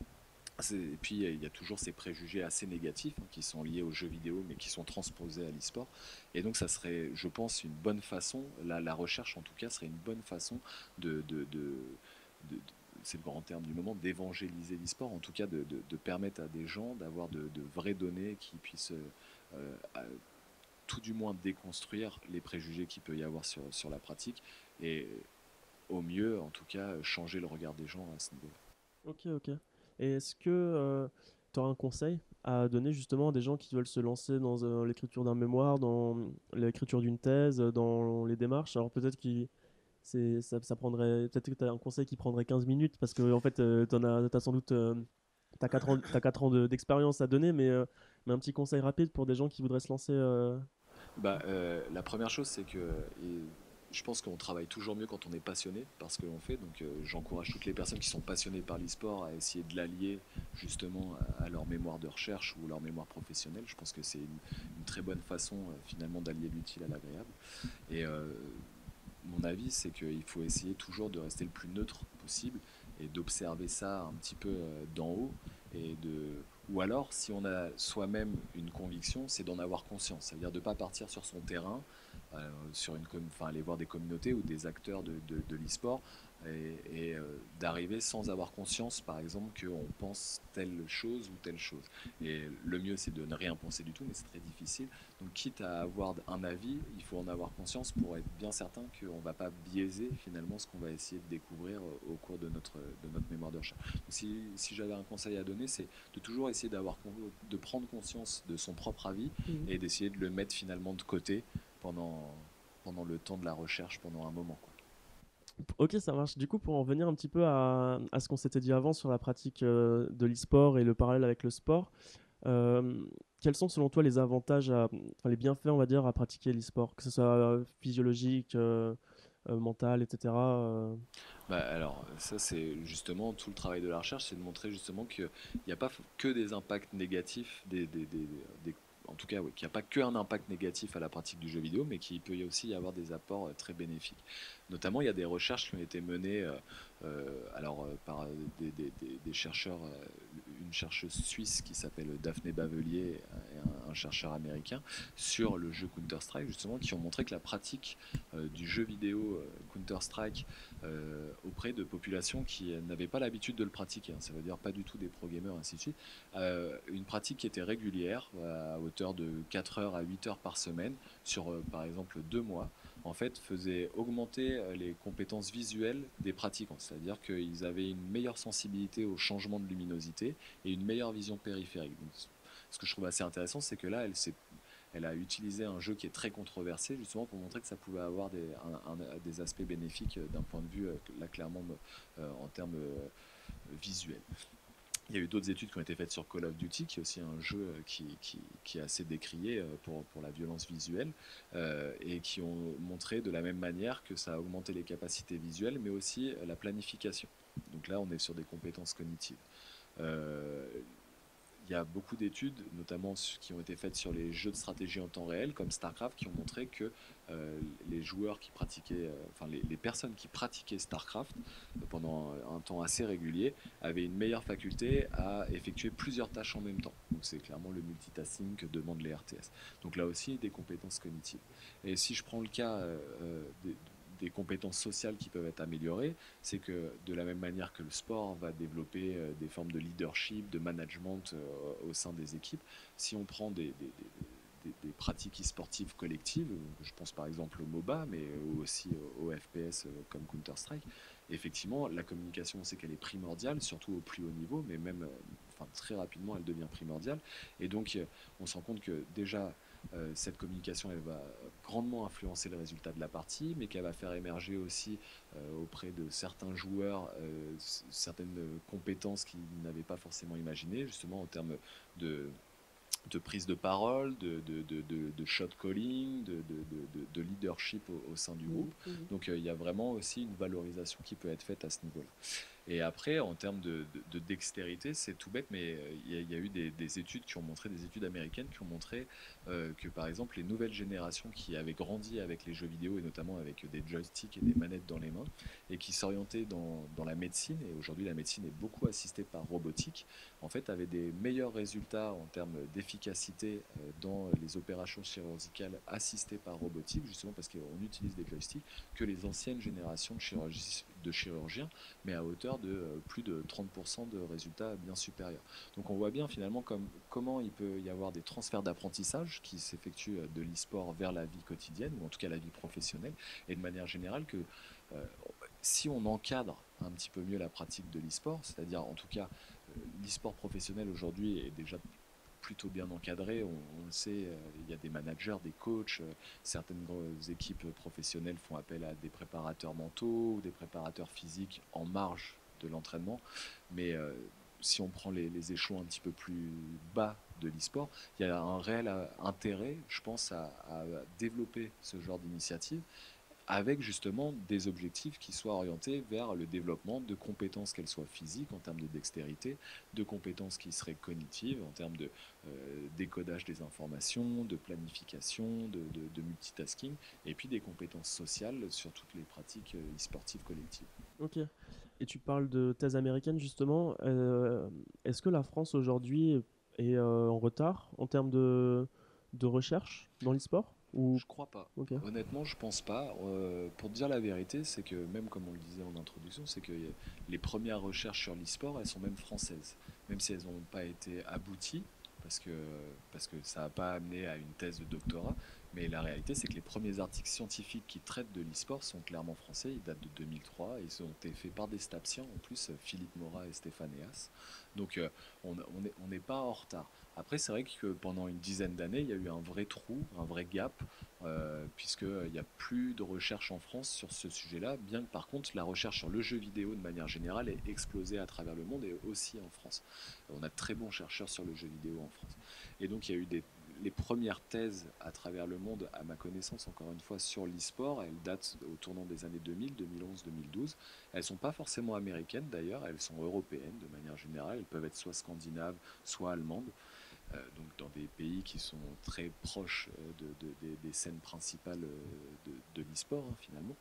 et puis, il y a toujours ces préjugés assez négatifs hein, qui sont liés aux jeux vidéo, mais qui sont transposés à l'e-sport. Et donc, ça serait, je pense, une bonne façon, la, la recherche en tout cas, serait une bonne façon de... de, de, de, de c'est le grand terme du moment, d'évangéliser l'e-sport, en tout cas de, de, de permettre à des gens d'avoir de, de vraies données qui puissent euh, à, tout du moins déconstruire les préjugés qu'il peut y avoir sur, sur la pratique et au mieux, en tout cas, changer le regard des gens à ce niveau-là. Ok, ok. Et est-ce que tu auras un conseil à donner justement à des gens qui veulent se lancer dans euh, l'écriture d'un mémoire, dans l'écriture d'une thèse, dans les démarches? Alors peut-être que ça, ça prendrait, peut-être que tu as un conseil qui prendrait quinze minutes parce que en fait, euh, tu as sans doute euh, t'as quatre ans, t'as quatre ans de- d'expérience à donner, mais, euh, mais un petit conseil rapide pour des gens qui voudraient se lancer. euh, Bah, euh, la première chose, c'est que et je pense qu'on travaille toujours mieux quand on est passionné par ce que l'on fait. Donc, euh, j'encourage toutes les personnes qui sont passionnées par l'e-sport à essayer de l'allier justement à, à leur mémoire de recherche ou leur mémoire professionnelle. Je pense que c'est une, une très bonne façon euh, finalement d'allier l'utile à l'agréable. Et euh, mon avis, c'est qu'il faut essayer toujours de rester le plus neutre possible et d'observer ça un petit peu euh, d'en haut et de Ou alors, si on a soi-même une conviction, c'est d'en avoir conscience. Ça veut dire de ne pas partir sur son terrain, euh, sur une com- enfin, aller voir des communautés ou des acteurs de, de, de l'e-sport et, et euh, d'arriver sans avoir conscience, par exemple, qu'on pense telle chose ou telle chose. Et le mieux, c'est de ne rien penser du tout, mais c'est très difficile. Donc, quitte à avoir un avis, il faut en avoir conscience pour être bien certain qu'on ne va pas biaiser finalement ce qu'on va essayer de découvrir au cours de notre, de notre mémoire de recherche. Donc, si, si j'avais un conseil à donner, c'est de toujours essayer d'avoir, de prendre conscience de son propre avis Mhm. et d'essayer de le mettre finalement de côté pendant, pendant le temps de la recherche, pendant un moment, quoi. Ok, ça marche. Du coup, pour en revenir un petit peu à, à ce qu'on s'était dit avant sur la pratique euh, de l'e-sport et le parallèle avec le sport, euh, quels sont selon toi les avantages, à- enfin les bienfaits, on va dire, à pratiquer l'e-sport, que ce soit euh, physiologique, euh, euh, mental, et cetera euh. Bah, alors, ça, c'est justement tout le travail de la recherche, c'est de montrer justement qu'il n'y a pas que des impacts négatifs, des, des, des, des- en tout cas, oui, qu'il n'y a pas qu'un impact négatif à la pratique du jeu vidéo, mais qu'il peut y aussi y avoir des apports euh, très bénéfiques. Notamment, il y a des recherches qui ont été menées euh, euh, alors, euh, par des, des- des- des chercheurs, euh, une chercheuse suisse qui s'appelle Daphné Bavelier et un, un chercheur américain, sur le jeu Counter-Strike, justement, qui ont montré que la pratique euh, du jeu vidéo euh, Counter-Strike euh, auprès de populations qui n'avaient pas l'habitude de le pratiquer, hein. Ça veut dire pas du tout des pro-gamers, ainsi de suite. Euh, une pratique qui était régulière, à hauteur de quatre heures à huit heures par semaine, sur euh, par exemple deux mois, en fait, faisait augmenter euh, les compétences visuelles des pratiquants. C'est-à-dire qu'ils avaient une meilleure sensibilité au changement de luminosité et une meilleure vision périphérique. Donc, ce que je trouve assez intéressant, c'est que là, elle s'est elle a utilisé un jeu qui est très controversé justement pour montrer que ça pouvait avoir des, un, un, des aspects bénéfiques d'un point de vue, euh, là clairement euh, en termes euh, visuels. Il y a eu d'autres études qui ont été faites sur Call of Duty, qui est aussi un jeu euh, qui, qui, qui est assez décrié euh, pour, pour la violence visuelle, euh, et qui ont montré de la même manière que ça a augmenté les capacités visuelles, mais aussi la planification. Donc là, on est sur des compétences cognitives. Euh, il y a beaucoup d'études, notamment qui ont été faites sur les jeux de stratégie en temps réel, comme StarCraft, qui ont montré que euh, les joueurs qui pratiquaient, euh, enfin les, les, personnes qui pratiquaient StarCraft euh, pendant un temps assez régulier avaient une meilleure faculté à effectuer plusieurs tâches en même temps. Donc c'est clairement le multitasking que demandent les R T S. Donc là aussi, des compétences cognitives. Et si je prends le cas euh, des, des compétences sociales qui peuvent être améliorées, c'est que de la même manière que le sport va développer euh, des formes de leadership, de management euh, au sein des équipes, si on prend des, des, des, des pratiques e-sportives collectives, je pense par exemple au MOBA, mais aussi au F P S comme Counter-Strike, effectivement, la communication, on sait qu'elle est primordiale, surtout au plus haut niveau, mais même enfin, très rapidement, elle devient primordiale. Et donc, on se rend compte que déjà, euh, cette communication, elle va grandement influencer le résultat de la partie, mais qu'elle va faire émerger aussi euh, auprès de certains joueurs euh, certaines compétences qu'ils n'avaient pas forcément imaginées, justement en termes de, de prise de parole, de, de, de, de, de shot calling, de, de, de, de leadership au, au sein du groupe. Mmh, mmh. Donc euh, il y a vraiment aussi une valorisation qui peut être faite à ce niveau-là. Et après, en termes de, de, de dextérité, c'est tout bête, mais il y, y, a eu des, des, études qui ont montré, des études américaines qui ont montré euh, que par exemple les nouvelles générations qui avaient grandi avec les jeux vidéo et notamment avec des joysticks et des manettes dans les mains et qui s'orientaient dans, dans la médecine, et aujourd'hui la médecine est beaucoup assistée par robotique, en fait avaient des meilleurs résultats en termes d'efficacité euh, dans les opérations chirurgicales assistées par robotique, justement parce qu'on utilise des joysticks, que les anciennes générations de, chirurgi de chirurgiens, mais à hauteur de euh, plus de trente pour cent de résultats bien supérieurs. Donc on voit bien finalement comme, comment il peut y avoir des transferts d'apprentissage qui s'effectuent de l'e-sport vers la vie quotidienne, ou en tout cas la vie professionnelle, et de manière générale que euh, si on encadre un petit peu mieux la pratique de l'e-sport, c'est-à-dire en tout cas euh, l'e-sport professionnel aujourd'hui est déjà plutôt bien encadré, on, on le sait, euh, il y a des managers, des coachs, euh, certaines équipes professionnelles font appel à des préparateurs mentaux ou des préparateurs physiques en marge de l'entraînement, mais euh, si on prend les, les, échelons un petit peu plus bas de l'e-sport, il y a un réel intérêt, je pense, à, à développer ce genre d'initiative avec justement des objectifs qui soient orientés vers le développement de compétences, qu'elles soient physiques en termes de dextérité, de compétences qui seraient cognitives en termes de euh, décodage des informations, de planification, de, de, de multitasking, et puis des compétences sociales sur toutes les pratiques e-sportives collectives. Ok. Et tu parles de thèse américaine justement. Euh, Est-ce que la France aujourd'hui est euh, en retard en termes de, de recherche dans l'e-sport ou... Je crois pas. Ok. Honnêtement, je pense pas. Euh, pour te dire la vérité, c'est que même comme on le disait en introduction, c'est que les premières recherches sur l'e-sport, elles sont même françaises, même si elles n'ont pas été abouties, parce que, parce que ça n'a pas amené à une thèse de doctorat. Mais la réalité, c'est que les premiers articles scientifiques qui traitent de l'e-sport sont clairement français. Ils datent de deux mille trois. Ils ont été faits par des stapsiens, en plus, Philippe Mora et Stéphane Eas. Donc, euh, on n'est on est, on n'est pas en retard. Après, c'est vrai que pendant une dizaine d'années, il y a eu un vrai trou, un vrai gap, euh, puisqu'il n'y a plus de recherche en France sur ce sujet-là, bien que par contre la recherche sur le jeu vidéo de manière générale ait explosé à travers le monde et aussi en France. On a de très bons chercheurs sur le jeu vidéo en France. Et donc il y a eu des, les premières thèses à travers le monde, à ma connaissance encore une fois, sur l'e-sport. Elles datent au tournant des années deux mille, deux mille onze, deux mille douze. Elles ne sont pas forcément américaines d'ailleurs, elles sont européennes de manière générale. Elles peuvent être soit scandinaves, soit allemandes. Euh, donc dans des pays qui sont très proches euh, de, de, de, des scènes principales euh, de, de l'e-sport hein, finalement.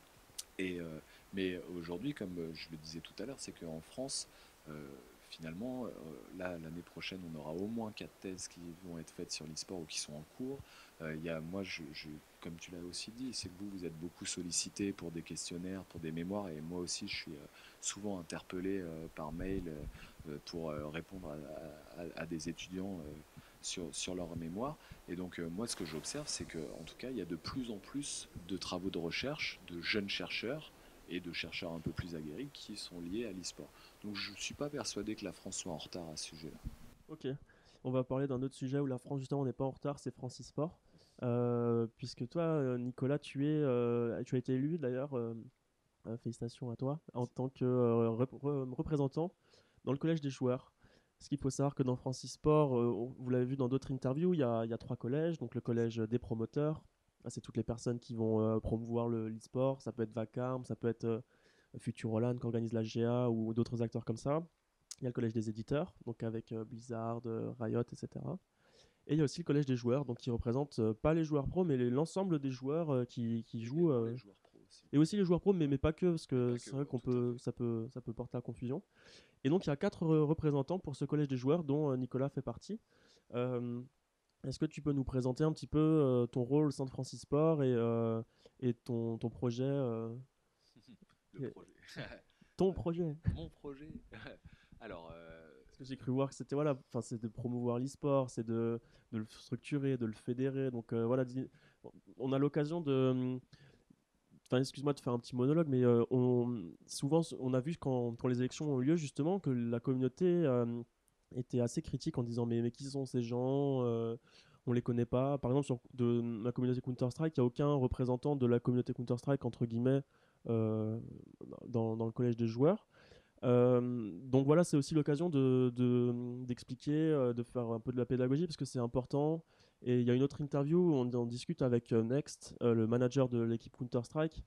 Et, euh, mais aujourd'hui, comme je le disais tout à l'heure, c'est qu'en France, euh, finalement, euh, là, l'année prochaine, on aura au moins quatre thèses qui vont être faites sur l'e-sport ou qui sont en cours. Euh, il y a, moi, je, je, comme tu l'as aussi dit, c'est que vous, vous êtes beaucoup sollicité pour des questionnaires, pour des mémoires, et moi aussi, je suis euh, souvent interpellé euh, par mail euh, pour euh, répondre à, à, à des étudiants euh, sur, sur leur mémoire. Et donc, euh, moi, ce que j'observe, c'est qu'en tout cas, il y a de plus en plus de travaux de recherche, de jeunes chercheurs et de chercheurs un peu plus aguerris qui sont liés à l'e-sport. Donc, je ne suis pas persuadé que la France soit en retard à ce sujet-là. Ok. On va parler d'un autre sujet où la France justement n'est pas en retard, c'est France e-sport. Euh, puisque toi, euh, Nicolas, tu es, euh, tu as été élu d'ailleurs, euh, euh, félicitations à toi, en tant que euh, rep- re- représentant dans le collège des joueurs. Ce qu'il faut savoir que dans France e-sport, euh, on- vous l'avez vu dans d'autres interviews, il y a, il y a trois collèges. Donc le collège des promoteurs, ah, c'est toutes les personnes qui vont euh, promouvoir le- l'e-sport. Ça peut être Vacarme, ça peut être euh, Futuroland qui organise la G A ou d'autres acteurs comme ça. Il y a le collège des éditeurs, donc avec euh, Blizzard, euh, Riot, et cetera. Et il y a aussi le collège des joueurs, donc qui représente euh, pas les joueurs pro, mais les- l'ensemble des joueurs euh, qui, qui jouent. Également les euh, joueurs pro aussi. et aussi les joueurs pro, mais, mais pas que, parce Mais que pas que, c'est vrai ouais, qu'on tout à peut, fait. ça peut, ça peut porter à confusion. Et donc il y a quatre euh, représentants pour ce collège des joueurs, dont euh, Nicolas fait partie. Euh, Est-ce que tu peux nous présenter un petit peu euh, ton rôle au sein de Francis Sport et, euh, et ton, ton projet euh, Le et- projet. ton projet. Mon projet. Alors, euh, Parce que j'ai cru voir que c'était voilà, enfin c'est de promouvoir l'e-sport, c'est de, de le structurer, de le fédérer. Donc euh, voilà, dis- on a l'occasion de, enfin excuse-moi de faire un petit monologue, mais euh, on, souvent on a vu quand, quand les élections ont eu lieu justement que la communauté euh, était assez critique en disant mais, mais qui sont ces gens euh, on les connaît pas. Par exemple, sur de la communauté Counter-Strike, il n'y a aucun représentant de la communauté Counter-Strike, entre guillemets, euh, dans, dans le collège des joueurs. Euh, donc voilà, c'est aussi l'occasion de, de- d'expliquer, euh, de faire un peu de la pédagogie parce que c'est important. Et il y a une autre interview où on, on discute avec euh, Next, euh, le manager de l'équipe Counter-Strike,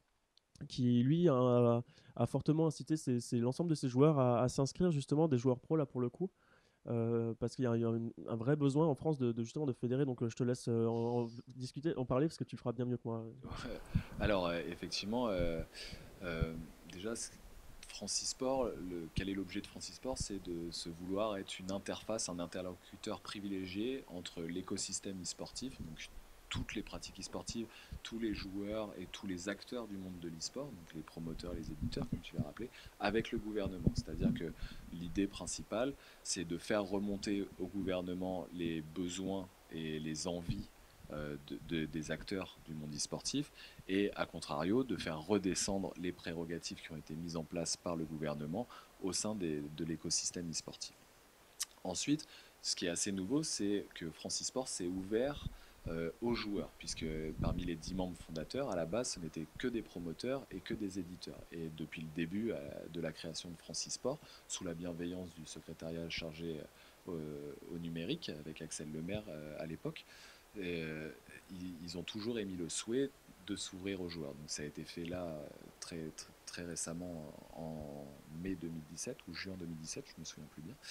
qui lui a, a fortement incité ses- ses- l'ensemble de ses joueurs à, à s'inscrire justement, des joueurs pro là pour le coup, euh, parce qu'il y a, il y a une- un vrai besoin en France de, de justement de fédérer. Donc euh, je te laisse euh, en, en discuter, en parler parce que tu le feras bien mieux que moi. alors euh, effectivement, euh, euh, déjà, Francis Sport, le, quel est l'objet de Francis Sport? C'est de se vouloir être une interface, un interlocuteur privilégié entre l'écosystème e-sportif, donc toutes les pratiques e-sportives, tous les joueurs et tous les acteurs du monde de l'e-sport, donc les promoteurs, les éditeurs, comme tu l'as rappelé, avec le gouvernement. C'est-à-dire que l'idée principale, c'est de faire remonter au gouvernement les besoins et les envies euh, de, de, des acteurs du monde e-sportif et à contrario de faire redescendre les prérogatives qui ont été mises en place par le gouvernement au sein des, de l'écosystème e-sportif. Ensuite, ce qui est assez nouveau, c'est que Francis Sport s'est ouvert euh, aux joueurs, puisque parmi les dix membres fondateurs, à la base, ce n'étaient que des promoteurs et que des éditeurs. Et depuis le début euh, de la création de Francis Sport, sous la bienveillance du secrétariat chargé euh, au numérique, avec Axel Lemaire euh, à l'époque, euh, ils, ils ont toujours émis le souhait de s'ouvrir aux joueurs. Donc ça a été fait là très, très, très récemment en mai deux mille dix-sept ou juin deux mille dix-sept, je me souviens plus bien.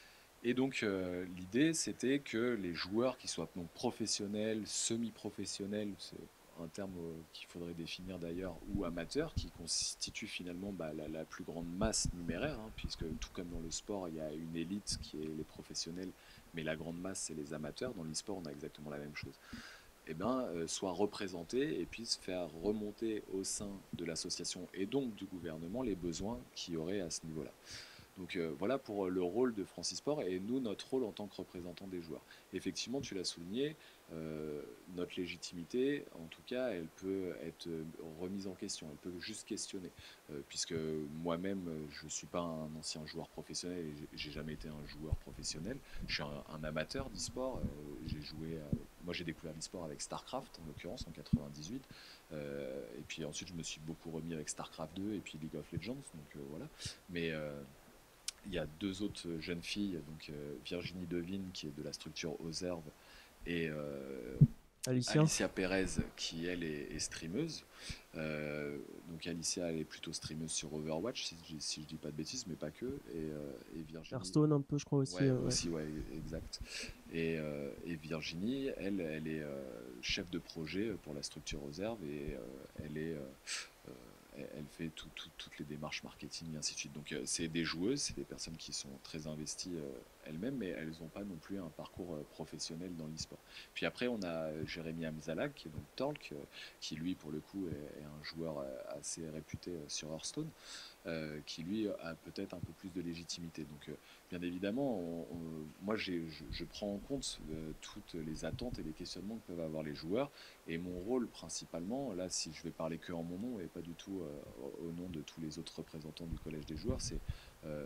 Et donc euh, l'idée c'était que les joueurs qui soient donc professionnels, semi-professionnels, c'est un terme euh, qu'il faudrait définir d'ailleurs, ou amateur, qui constitue finalement bah, la, la plus grande masse numéraire, hein, puisque tout comme dans le sport, il y a une élite qui est les professionnels, mais la grande masse, c'est les amateurs. Dans l'e-sport, on a exactement la même chose. Eh ben, euh, soit représenté et puisse faire remonter au sein de l'association et donc du gouvernement les besoins qu'il y aurait à ce niveau-là. Donc euh, voilà pour le rôle de Francisport et nous, notre rôle en tant que représentant des joueurs. Effectivement, tu l'as souligné, euh, notre légitimité, en tout cas, elle peut être remise en question, elle peut juste questionner. Euh, puisque moi-même, je ne suis pas un ancien joueur professionnel et j'ai jamais été un joueur professionnel. Je suis un, un amateur d'e-sport. Euh, j'ai joué, à, moi j'ai découvert l'e-sport avec StarCraft, en l'occurrence, en quatre-vingt-dix-huit. Euh, et puis ensuite, je me suis beaucoup remis avec StarCraft deux et puis League of Legends. Donc euh, voilà. Mais euh, il y a deux autres jeunes filles, donc euh, Virginie Devine qui est de la structure Oserve et euh, Alicia? Alicia Perez qui elle est, est streameuse. Euh, donc Alicia elle est plutôt streameuse sur Overwatch si, si je dis pas de bêtises, mais pas que. Et, euh, et Virginie, Hearthstone un peu, je crois aussi. ouais euh, ouais. aussi ouais exact. Et, euh, et Virginie elle elle est euh, chef de projet pour la structure Oserve et euh, elle est euh, euh, elle fait tout, tout, toutes les démarches marketing et ainsi de suite. Donc euh, c'est des joueuses, c'est des personnes qui sont très investies euh, elles-mêmes, mais elles n'ont pas non plus un parcours euh, professionnel dans l'e-sport. Puis après on a Jérémy Amzalak, qui est donc Talk, euh, qui lui pour le coup est, est un joueur euh, assez réputé euh, sur Hearthstone. Euh, qui lui a peut-être un peu plus de légitimité. Donc euh, bien évidemment, on, on, moi j'ai, je, je, prends en compte euh, toutes les attentes et les questionnements que peuvent avoir les joueurs. Et mon rôle principalement, là si je vais parler que en mon nom et pas du tout euh, au nom de tous les autres représentants du collège des joueurs, c'est euh,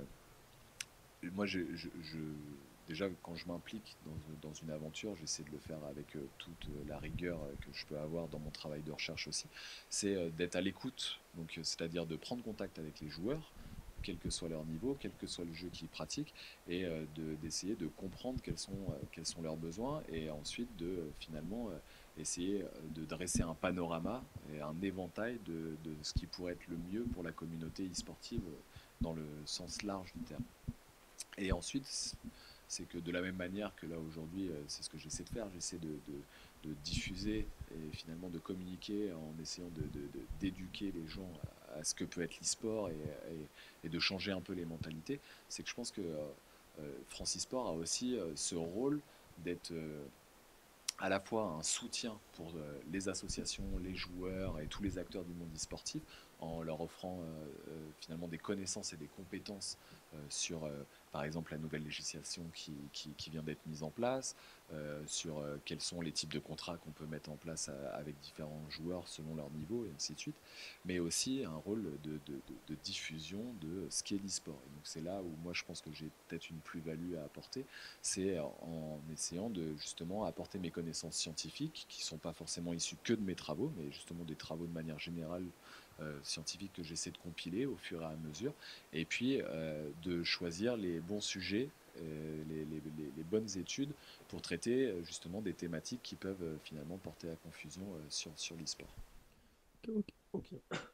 moi je, je, je déjà quand je m'implique dans, dans une aventure, j'essaie de le faire avec euh, toute la rigueur euh, que je peux avoir dans mon travail de recherche aussi, c'est euh, d'être à l'écoute, donc euh, c'est-à-dire de prendre contact avec les joueurs, quel que soit leur niveau, quel que soit le jeu qu'ils pratiquent, et euh, de, d'essayer de comprendre quels sont, euh, quels sont leurs besoins, et ensuite de euh, finalement euh, essayer de dresser un panorama et un éventail de, de ce qui pourrait être le mieux pour la communauté e-sportive dans le sens large du terme. Et ensuite, c'est que de la même manière que là aujourd'hui, c'est ce que j'essaie de faire, j'essaie de, de, de diffuser et finalement de communiquer en essayant de, de, de, d'éduquer les gens à, à ce que peut être l'e-sport et, et, et de changer un peu les mentalités. C'est que je pense que euh, Francisport a aussi euh, ce rôle d'être euh, à la fois un soutien pour euh, les associations, les joueurs et tous les acteurs du monde e-sportif en leur offrant euh, euh, finalement des connaissances et des compétences euh, sur euh, par exemple la nouvelle législation qui, qui, qui vient d'être mise en place, euh, sur euh, quels sont les types de contrats qu'on peut mettre en place à, avec différents joueurs selon leur niveau et ainsi de suite, mais aussi un rôle de, de, de, de diffusion de ce qu'est l'e-sport. Et donc c'est là où moi je pense que j'ai peut-être une plus-value à apporter, c'est en essayant de justement apporter mes connaissances scientifiques qui ne sont pas forcément issues que de mes travaux, mais justement des travaux de manière générale euh, scientifiques que j'essaie de compiler au fur et à mesure, et puis euh, de choisir les bons sujets, euh, les, les, les, les, bonnes études pour traiter euh, justement des thématiques qui peuvent euh, finalement porter à confusion euh, sur, sur l'e-sport. Ok, ok.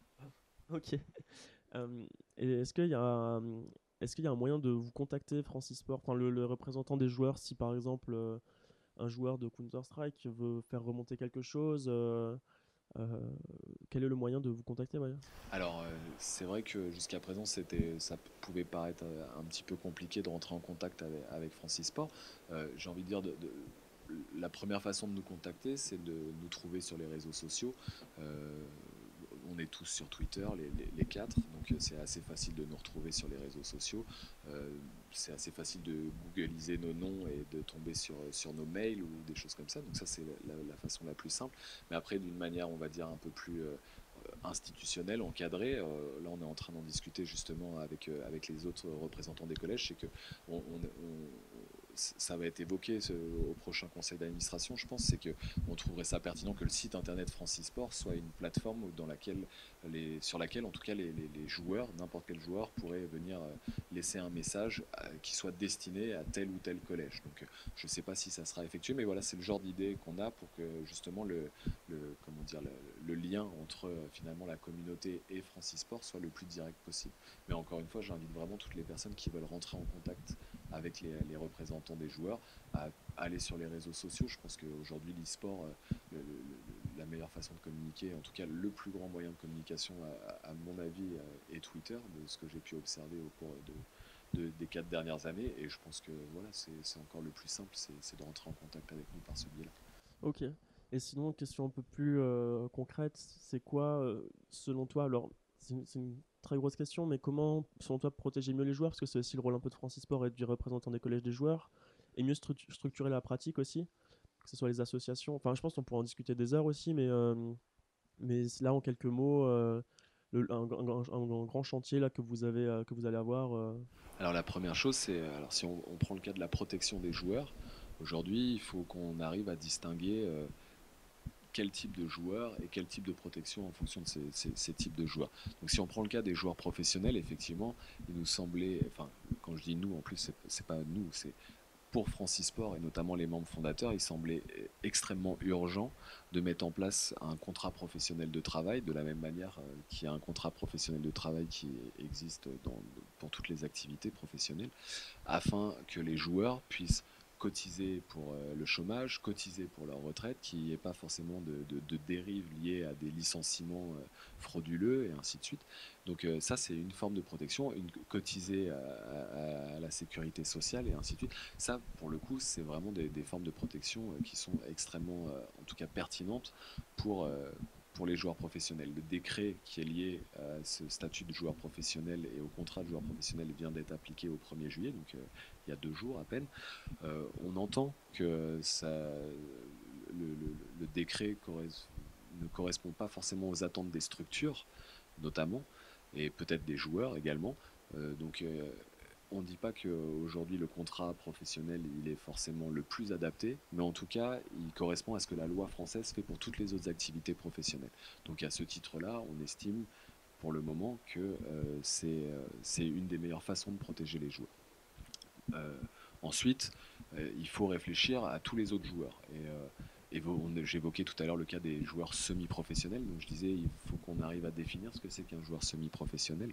Ok. Euh, et est-ce qu'il y a un, est-ce qu'il y a un moyen de vous contacter Francisport, enfin le, le représentant des joueurs, si par exemple euh, un joueur de Counter-Strike veut faire remonter quelque chose, euh, euh, quel est le moyen de vous contacter, Maya? Alors, euh, c'est vrai que jusqu'à présent, c'était, ça pouvait paraître euh, un petit peu compliqué de rentrer en contact avec, avec Francis Sport. Euh, j'ai envie de dire, de, de- la première façon de nous contacter, c'est de nous trouver sur les réseaux sociaux. Euh, on est tous sur Twitter, les, les- les quatre, donc euh, c'est assez facile de nous retrouver sur les réseaux sociaux. Euh, c'est assez facile de googliser nos noms et de tomber sur, sur nos mails ou des choses comme ça. Donc ça, c'est la, la façon la plus simple. Mais après, d'une manière, on va dire, un peu plus euh, institutionnel, encadré. Euh, là, on est en train d'en discuter justement avec, euh, avec les autres représentants des collèges. C'est que on, on, on, ça va être évoqué ce, au prochain conseil d'administration, je pense, c'est qu'on trouverait ça pertinent que le site internet Francisport soit une plateforme dans laquelle les, sur laquelle, en tout cas, les, les, les joueurs, n'importe quel joueur, pourrait venir laisser un message qui soit destiné à tel ou tel collège. Donc, je ne sais pas si ça sera effectué, mais voilà, c'est le genre d'idée qu'on a pour que justement le, le comment dire, le, le lien entre finalement la communauté et Francisport soit le plus direct possible. Mais encore une fois, j'invite vraiment toutes les personnes qui veulent rentrer en contact avec les, les représentants des joueurs à aller sur les réseaux sociaux. Je pense qu'aujourd'hui, l'e-sport, le, le, la meilleure façon de communiquer, en tout cas le plus grand moyen de communication à, à mon avis est Twitter, de ce que j'ai pu observer au cours de, de, des quatre dernières années, et je pense que voilà, c'est encore le plus simple, c'est de rentrer en contact avec nous par ce biais-là. Ok. Et sinon, question un peu plus euh, concrète, c'est quoi, euh, selon toi, alors c'est une, c'est une très grosse question, mais comment, selon toi, protéger mieux les joueurs, parce que c'est aussi le rôle un peu de Francis Sport et du représentant des collèges des joueurs, et mieux stru- structurer la pratique aussi, que ce soit les associations, enfin je pense qu'on pourra en discuter des heures aussi, mais, euh, mais là en quelques mots, euh, le- un, un- un- un grand chantier là, que, vous avez, euh, que vous allez avoir. euh, Alors la première chose, c'est, alors si on, on prend le cas de la protection des joueurs, aujourd'hui il faut qu'on arrive à distinguer euh, quel type de joueur et quel type de protection en fonction de ces, ces, ces, types de joueurs. Donc si on prend le cas des joueurs professionnels, effectivement, il nous semblait, enfin quand je dis nous, en plus c'est pas nous, c'est pour Francis Sport et notamment les membres fondateurs, il semblait extrêmement urgent de mettre en place un contrat professionnel de travail, de la même manière qu'il y a un contrat professionnel de travail qui existe dans, pour toutes les activités professionnelles, afin que les joueurs puissent cotiser pour euh, le chômage, cotiser pour leur retraite, qu'il n'y ait pas forcément de, de, de dérives liées à des licenciements euh, frauduleux et ainsi de suite. Donc euh, ça, c'est une forme de protection, une, cotiser à, à, à la sécurité sociale et ainsi de suite. Ça, pour le coup, c'est vraiment des, des formes de protection euh, qui sont extrêmement, euh, en tout cas pertinentes pour... Euh, pour les joueurs professionnels. Le décret qui est lié à ce statut de joueur professionnel et au contrat de joueur professionnel vient d'être appliqué au premier juillet, donc euh, il y a deux jours à peine. Euh, on entend que ça, le, le, le décret corres- ne correspond pas forcément aux attentes des structures, notamment, et peut-être des joueurs également. Euh, donc euh, on ne dit pas qu'aujourd'hui le contrat professionnel il est forcément le plus adapté, mais en tout cas il correspond à ce que la loi française fait pour toutes les autres activités professionnelles. Donc à ce titre-là, on estime pour le moment que euh, c'est euh, une des meilleures façons de protéger les joueurs. Euh, ensuite, euh, il faut réfléchir à tous les autres joueurs. Et, euh, j'évoquais tout à l'heure le cas des joueurs semi-professionnels. Donc je disais, il faut qu'on arrive à définir ce que c'est qu'un joueur semi-professionnel.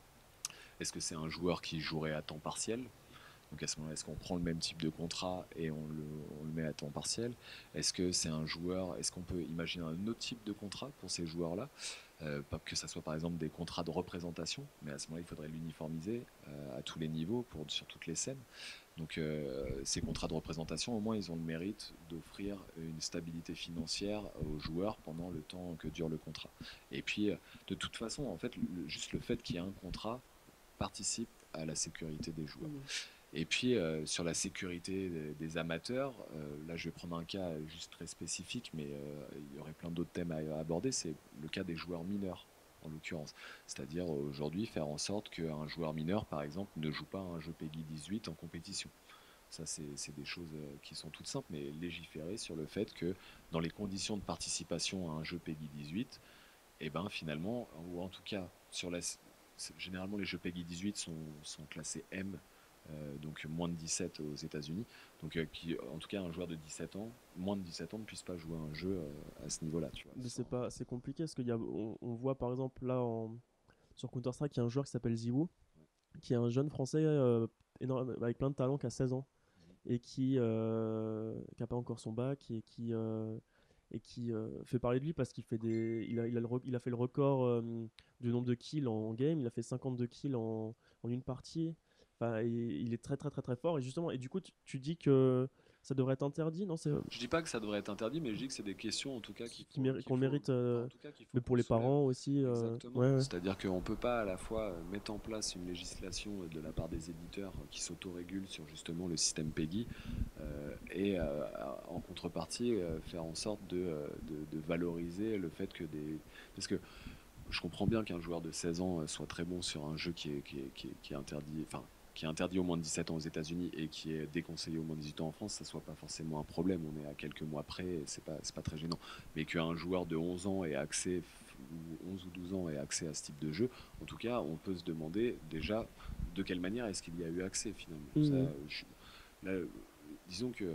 Est-ce que c'est un joueur qui jouerait à temps partiel? Donc à ce moment-là, est-ce qu'on prend le même type de contrat et on le, on le met à temps partiel? Est-ce que c'est un joueur, est-ce qu'on peut imaginer un autre type de contrat pour ces joueurs-là? euh, Pas que ça soit par exemple des contrats de représentation, mais à ce moment-là, il faudrait l'uniformiser euh, à tous les niveaux, pour, sur toutes les scènes. Donc euh, ces contrats de représentation, au moins, ils ont le mérite d'offrir une stabilité financière aux joueurs pendant le temps que dure le contrat. Et puis, de toute façon, en fait, le, juste le fait qu'il y ait un contrat participe à la sécurité des joueurs. Mmh. Et puis, euh, sur la sécurité des, des amateurs, euh, là, je vais prendre un cas juste très spécifique, mais euh, il y aurait plein d'autres thèmes à, à aborder, c'est le cas des joueurs mineurs, en l'occurrence. C'est-à-dire, aujourd'hui, faire en sorte qu'un joueur mineur, par exemple, ne joue pas à un jeu PEGI dix-huit en compétition. Ça, c'est des choses qui sont toutes simples, mais légiférer sur le fait que, dans les conditions de participation à un jeu PEGI dix-huit, et ben finalement, ou en tout cas, sur la, généralement les jeux PEGI dix-huit sont, sont classés M, euh, donc moins de dix-sept aux États-Unis. Donc, euh, qui, en tout cas, un joueur de dix-sept ans, moins de dix-sept ans, ne puisse pas jouer à un jeu euh, à ce niveau-là. Mais c'est pas, c'est compliqué parce qu'il y a, on, on voit par exemple là en, sur Counter Strike, il y a un joueur qui s'appelle Ziwoo, qui est un jeune français euh, énorme, avec plein de talent, qui a seize ans et qui euh, n'a pas encore son bac et qui euh, et qui euh, fait parler de lui parce qu'il fait des, il a, il a, le, il a fait le record euh, du nombre de kills en game. Il a fait cinquante-deux kills en, en une partie. Enfin, il est très très très très fort. Et justement, et du coup, tu, tu dis que ça devrait être interdit, non? Je dis pas que ça devrait être interdit, mais je dis que c'est des questions en tout cas qu'il Qui, faut, mérite, qu'il qu'on faut, mérite, euh, en tout cas qu'il faut mais pour qu'on les soulève. parents aussi. Euh, Exactement. ouais, ouais. C'est-à-dire qu'on ne peut pas à la fois mettre en place une législation de la part des éditeurs qui s'autorégulent sur justement le système PEGI euh, et euh, en contrepartie euh, faire en sorte de, de, de valoriser le fait que des... Parce que je comprends bien qu'un joueur de seize ans soit très bon sur un jeu qui est, qui est, qui est, qui est interdit... Enfin, qui est interdit au moins de dix-sept ans aux États-Unis et qui est déconseillé au moins de dix-huit ans en France, ça soit pas forcément un problème. On est à quelques mois près, c'est pas, c'est pas très gênant. Mais qu'un joueur de onze ans ait accès, ou onze ou douze ans ait accès à ce type de jeu, en tout cas, on peut se demander déjà de quelle manière est-ce qu'il y a eu accès finalement. Mmh. Ça, je, là, disons que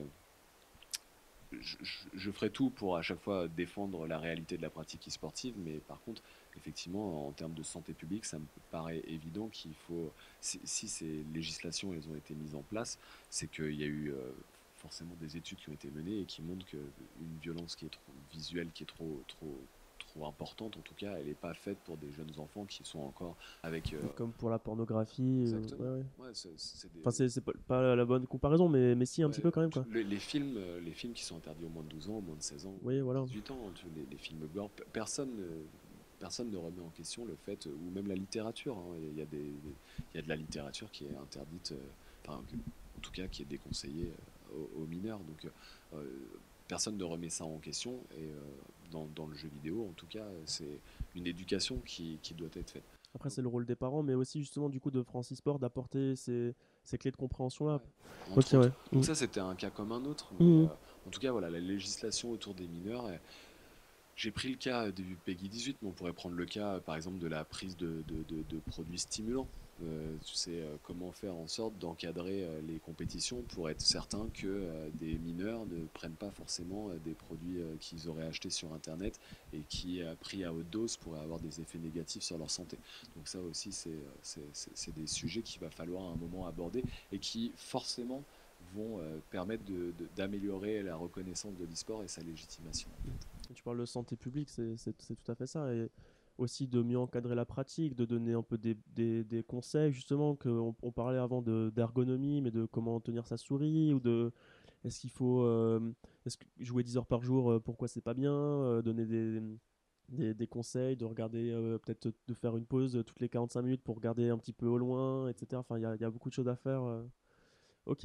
je, je, je ferai tout pour à chaque fois défendre la réalité de la pratique e-sportive, mais par contre, effectivement, en termes de santé publique, ça me paraît évident qu'il faut, si, si ces législations elles ont été mises en place, c'est qu'il y a eu euh, forcément des études qui ont été menées et qui montrent qu'une violence qui est trop visuelle, qui est trop, trop, trop importante, en tout cas, elle n'est pas faite pour des jeunes enfants qui sont encore avec... euh, Comme pour la pornographie. euh, Exactement. ouais, ouais. Ouais, c'est, c'est des... Enfin, c'est c'est pas, pas la bonne comparaison, mais, mais si, un petit Ouais, peu quand même, quoi. les, les films, euh, les films qui sont interdits aux moins de douze ans, aux moins de seize ans, Oui, voilà. dix-huit ans, tu- les, les films gore, pe- personne, ne- personne ne remet en question le fait, euh, ou même la littérature, hein. Il y a des, des- il y a de la littérature qui est interdite, euh, enfin, que- en tout cas qui est déconseillée euh, aux, aux mineurs. Donc euh, personne ne remet ça en question. Et euh, dans, dans le jeu vidéo, en tout cas, c'est une éducation qui, qui doit être faite. Après, Donc, c'est le rôle des parents, mais aussi justement du coup de Francis Sport d'apporter ces, ces clés de compréhension là. ouais, Ok, entre autres. ouais. Donc Mm. ça, c'était un cas comme un autre, mais Mm. euh, en tout cas, voilà, la législation autour des mineurs. euh, J'ai pris le cas du Peggy dix-huit, mais on pourrait prendre le cas, par exemple, de la prise de, de- de- de produits stimulants. Euh, tu sais, euh, comment faire en sorte d'encadrer euh, les compétitions pour être certain que euh, des mineurs ne prennent pas forcément euh, des produits euh, qu'ils auraient achetés sur Internet et qui, euh, pris à haute dose, pourraient avoir des effets négatifs sur leur santé. Donc ça aussi, c'est euh, c'est- c'est- c'est des sujets qu'il va falloir à un moment aborder et qui, forcément, vont euh, permettre de- de- d'améliorer la reconnaissance de l'e-sport et sa légitimation. Tu parles de santé publique, c'est c'est- c'est tout à fait ça. Et aussi de mieux encadrer la pratique, de donner un peu des, des- des conseils, justement, qu'on on parlait avant de- d'ergonomie, mais de comment tenir sa souris, ou de est-ce qu'il faut euh, est-ce que jouer dix heures par jour, euh, pourquoi c'est pas bien, euh, donner des, des, des conseils, de regarder, euh, peut-être de faire une pause toutes les quarante-cinq minutes pour regarder un petit peu au loin, et cetera. Enfin, il y a, il y a beaucoup de choses à faire. euh. Ok.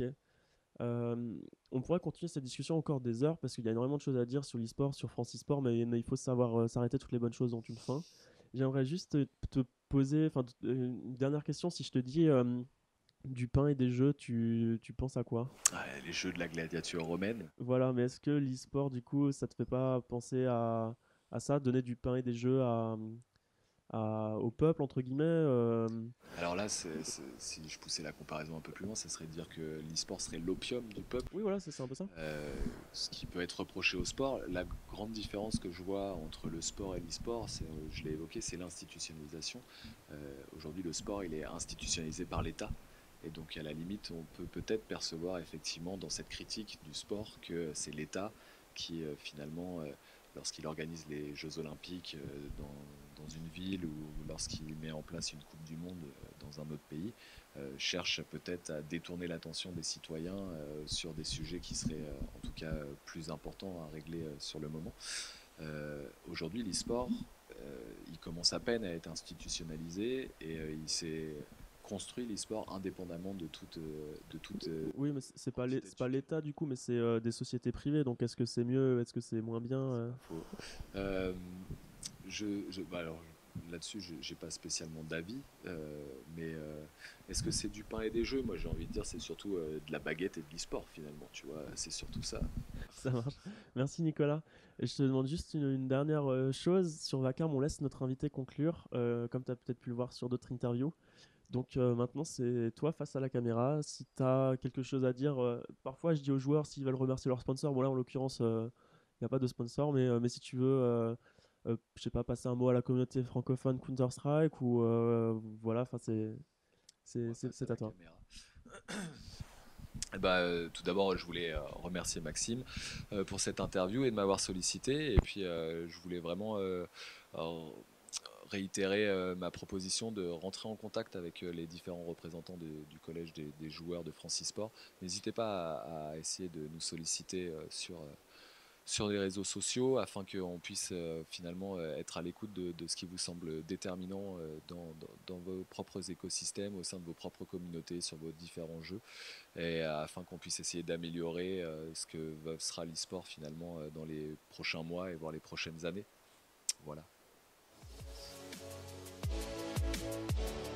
Euh, on pourrait continuer cette discussion encore des heures parce qu'il y a énormément de choses à dire sur l'e-sport, sur France e-sport, mais, mais il faut savoir euh, s'arrêter toutes les bonnes choses ont une fin. J'aimerais juste te, te poser enfin, t- euh, une dernière question. Si je te dis euh, du pain et des jeux, tu, tu penses à quoi? Ouais, les jeux de la gladiature romaine. Voilà, mais est-ce que l'e-sport, du coup, ça te fait pas penser à, à ça, donner du pain et des jeux à, à- au peuple, entre guillemets euh, Alors là, c'est- c'est- si je poussais la comparaison un peu plus loin, ça serait de dire que l'e-sport serait l'opium du peuple. Oui, voilà, c'est c'est un peu ça. Euh, ce qui peut être reproché au sport. La grande différence que je vois entre le sport et l'e-sport, c'est, euh, je l'ai évoqué, c'est l'institutionnalisation. Euh, Aujourd'hui, le sport, il est institutionnalisé par l'État. Et donc, à la limite, on peut peut-être percevoir effectivement dans cette critique du sport que c'est l'État qui, euh, finalement, euh, lorsqu'il organise les Jeux Olympiques euh, dans, dans une ville ou lorsqu'il met en place une Coupe du Monde euh, dans un autre pays, euh, cherche peut-être à détourner l'attention des citoyens euh, sur des sujets qui seraient euh, en tout cas euh, plus importants à régler euh, sur le moment. Euh, Aujourd'hui, l'e-sport, euh, il commence à peine à être institutionnalisé et euh, il s'est construit l'e-sport indépendamment de toute, euh, de toute euh, Oui, mais c'est c'est pas l'É- entité de c'est pas tutelle. l'État, du coup, mais c'est euh, des sociétés privées. Donc, est-ce que c'est mieux, est-ce que c'est moins bien C'est euh pas faux. Euh, je, je- bah alors, Là-dessus, je n'ai pas spécialement d'avis, euh, mais euh, est-ce que c'est du pain et des jeux? Moi, j'ai envie de dire, c'est surtout euh, de la baguette et de l'e-sport, finalement, tu vois, c'est surtout ça. Ça marche. Merci Nicolas. Et je te demande juste une, une dernière euh, chose. Sur Vacarme, on laisse notre invité conclure, euh, comme tu as peut-être pu le voir sur d'autres interviews. Donc euh, maintenant, c'est toi face à la caméra. Si tu as quelque chose à dire, euh, parfois je dis aux joueurs s'ils veulent remercier leur sponsor. Bon, là, en l'occurrence, il n'y a pas de sponsor, mais, euh, mais si tu veux, euh, euh, je sais pas, passer un mot à la communauté francophone Counter-Strike, ou euh, voilà, enfin, c'est c'est- Moi, c'est- face à c'est à la toi. caméra. Eh ben, euh, tout d'abord, je voulais euh, remercier Maxime euh, pour cette interview et de m'avoir sollicité. Et puis, euh, je voulais vraiment euh, euh, réitérer euh, ma proposition de rentrer en contact avec euh, les différents représentants de- du collège des, des joueurs de Francis Sport. N'hésitez pas à, à essayer de nous solliciter euh, sur, euh, sur les réseaux sociaux afin qu'on puisse euh, finalement euh, être à l'écoute de, de ce qui vous semble déterminant euh, dans, dans- dans vos propres écosystèmes, au sein de vos propres communautés, sur vos différents jeux, et euh, afin qu'on puisse essayer d'améliorer euh, ce que va- sera l'e-sport finalement euh, dans les prochains mois et voire les prochaines années. Voilà.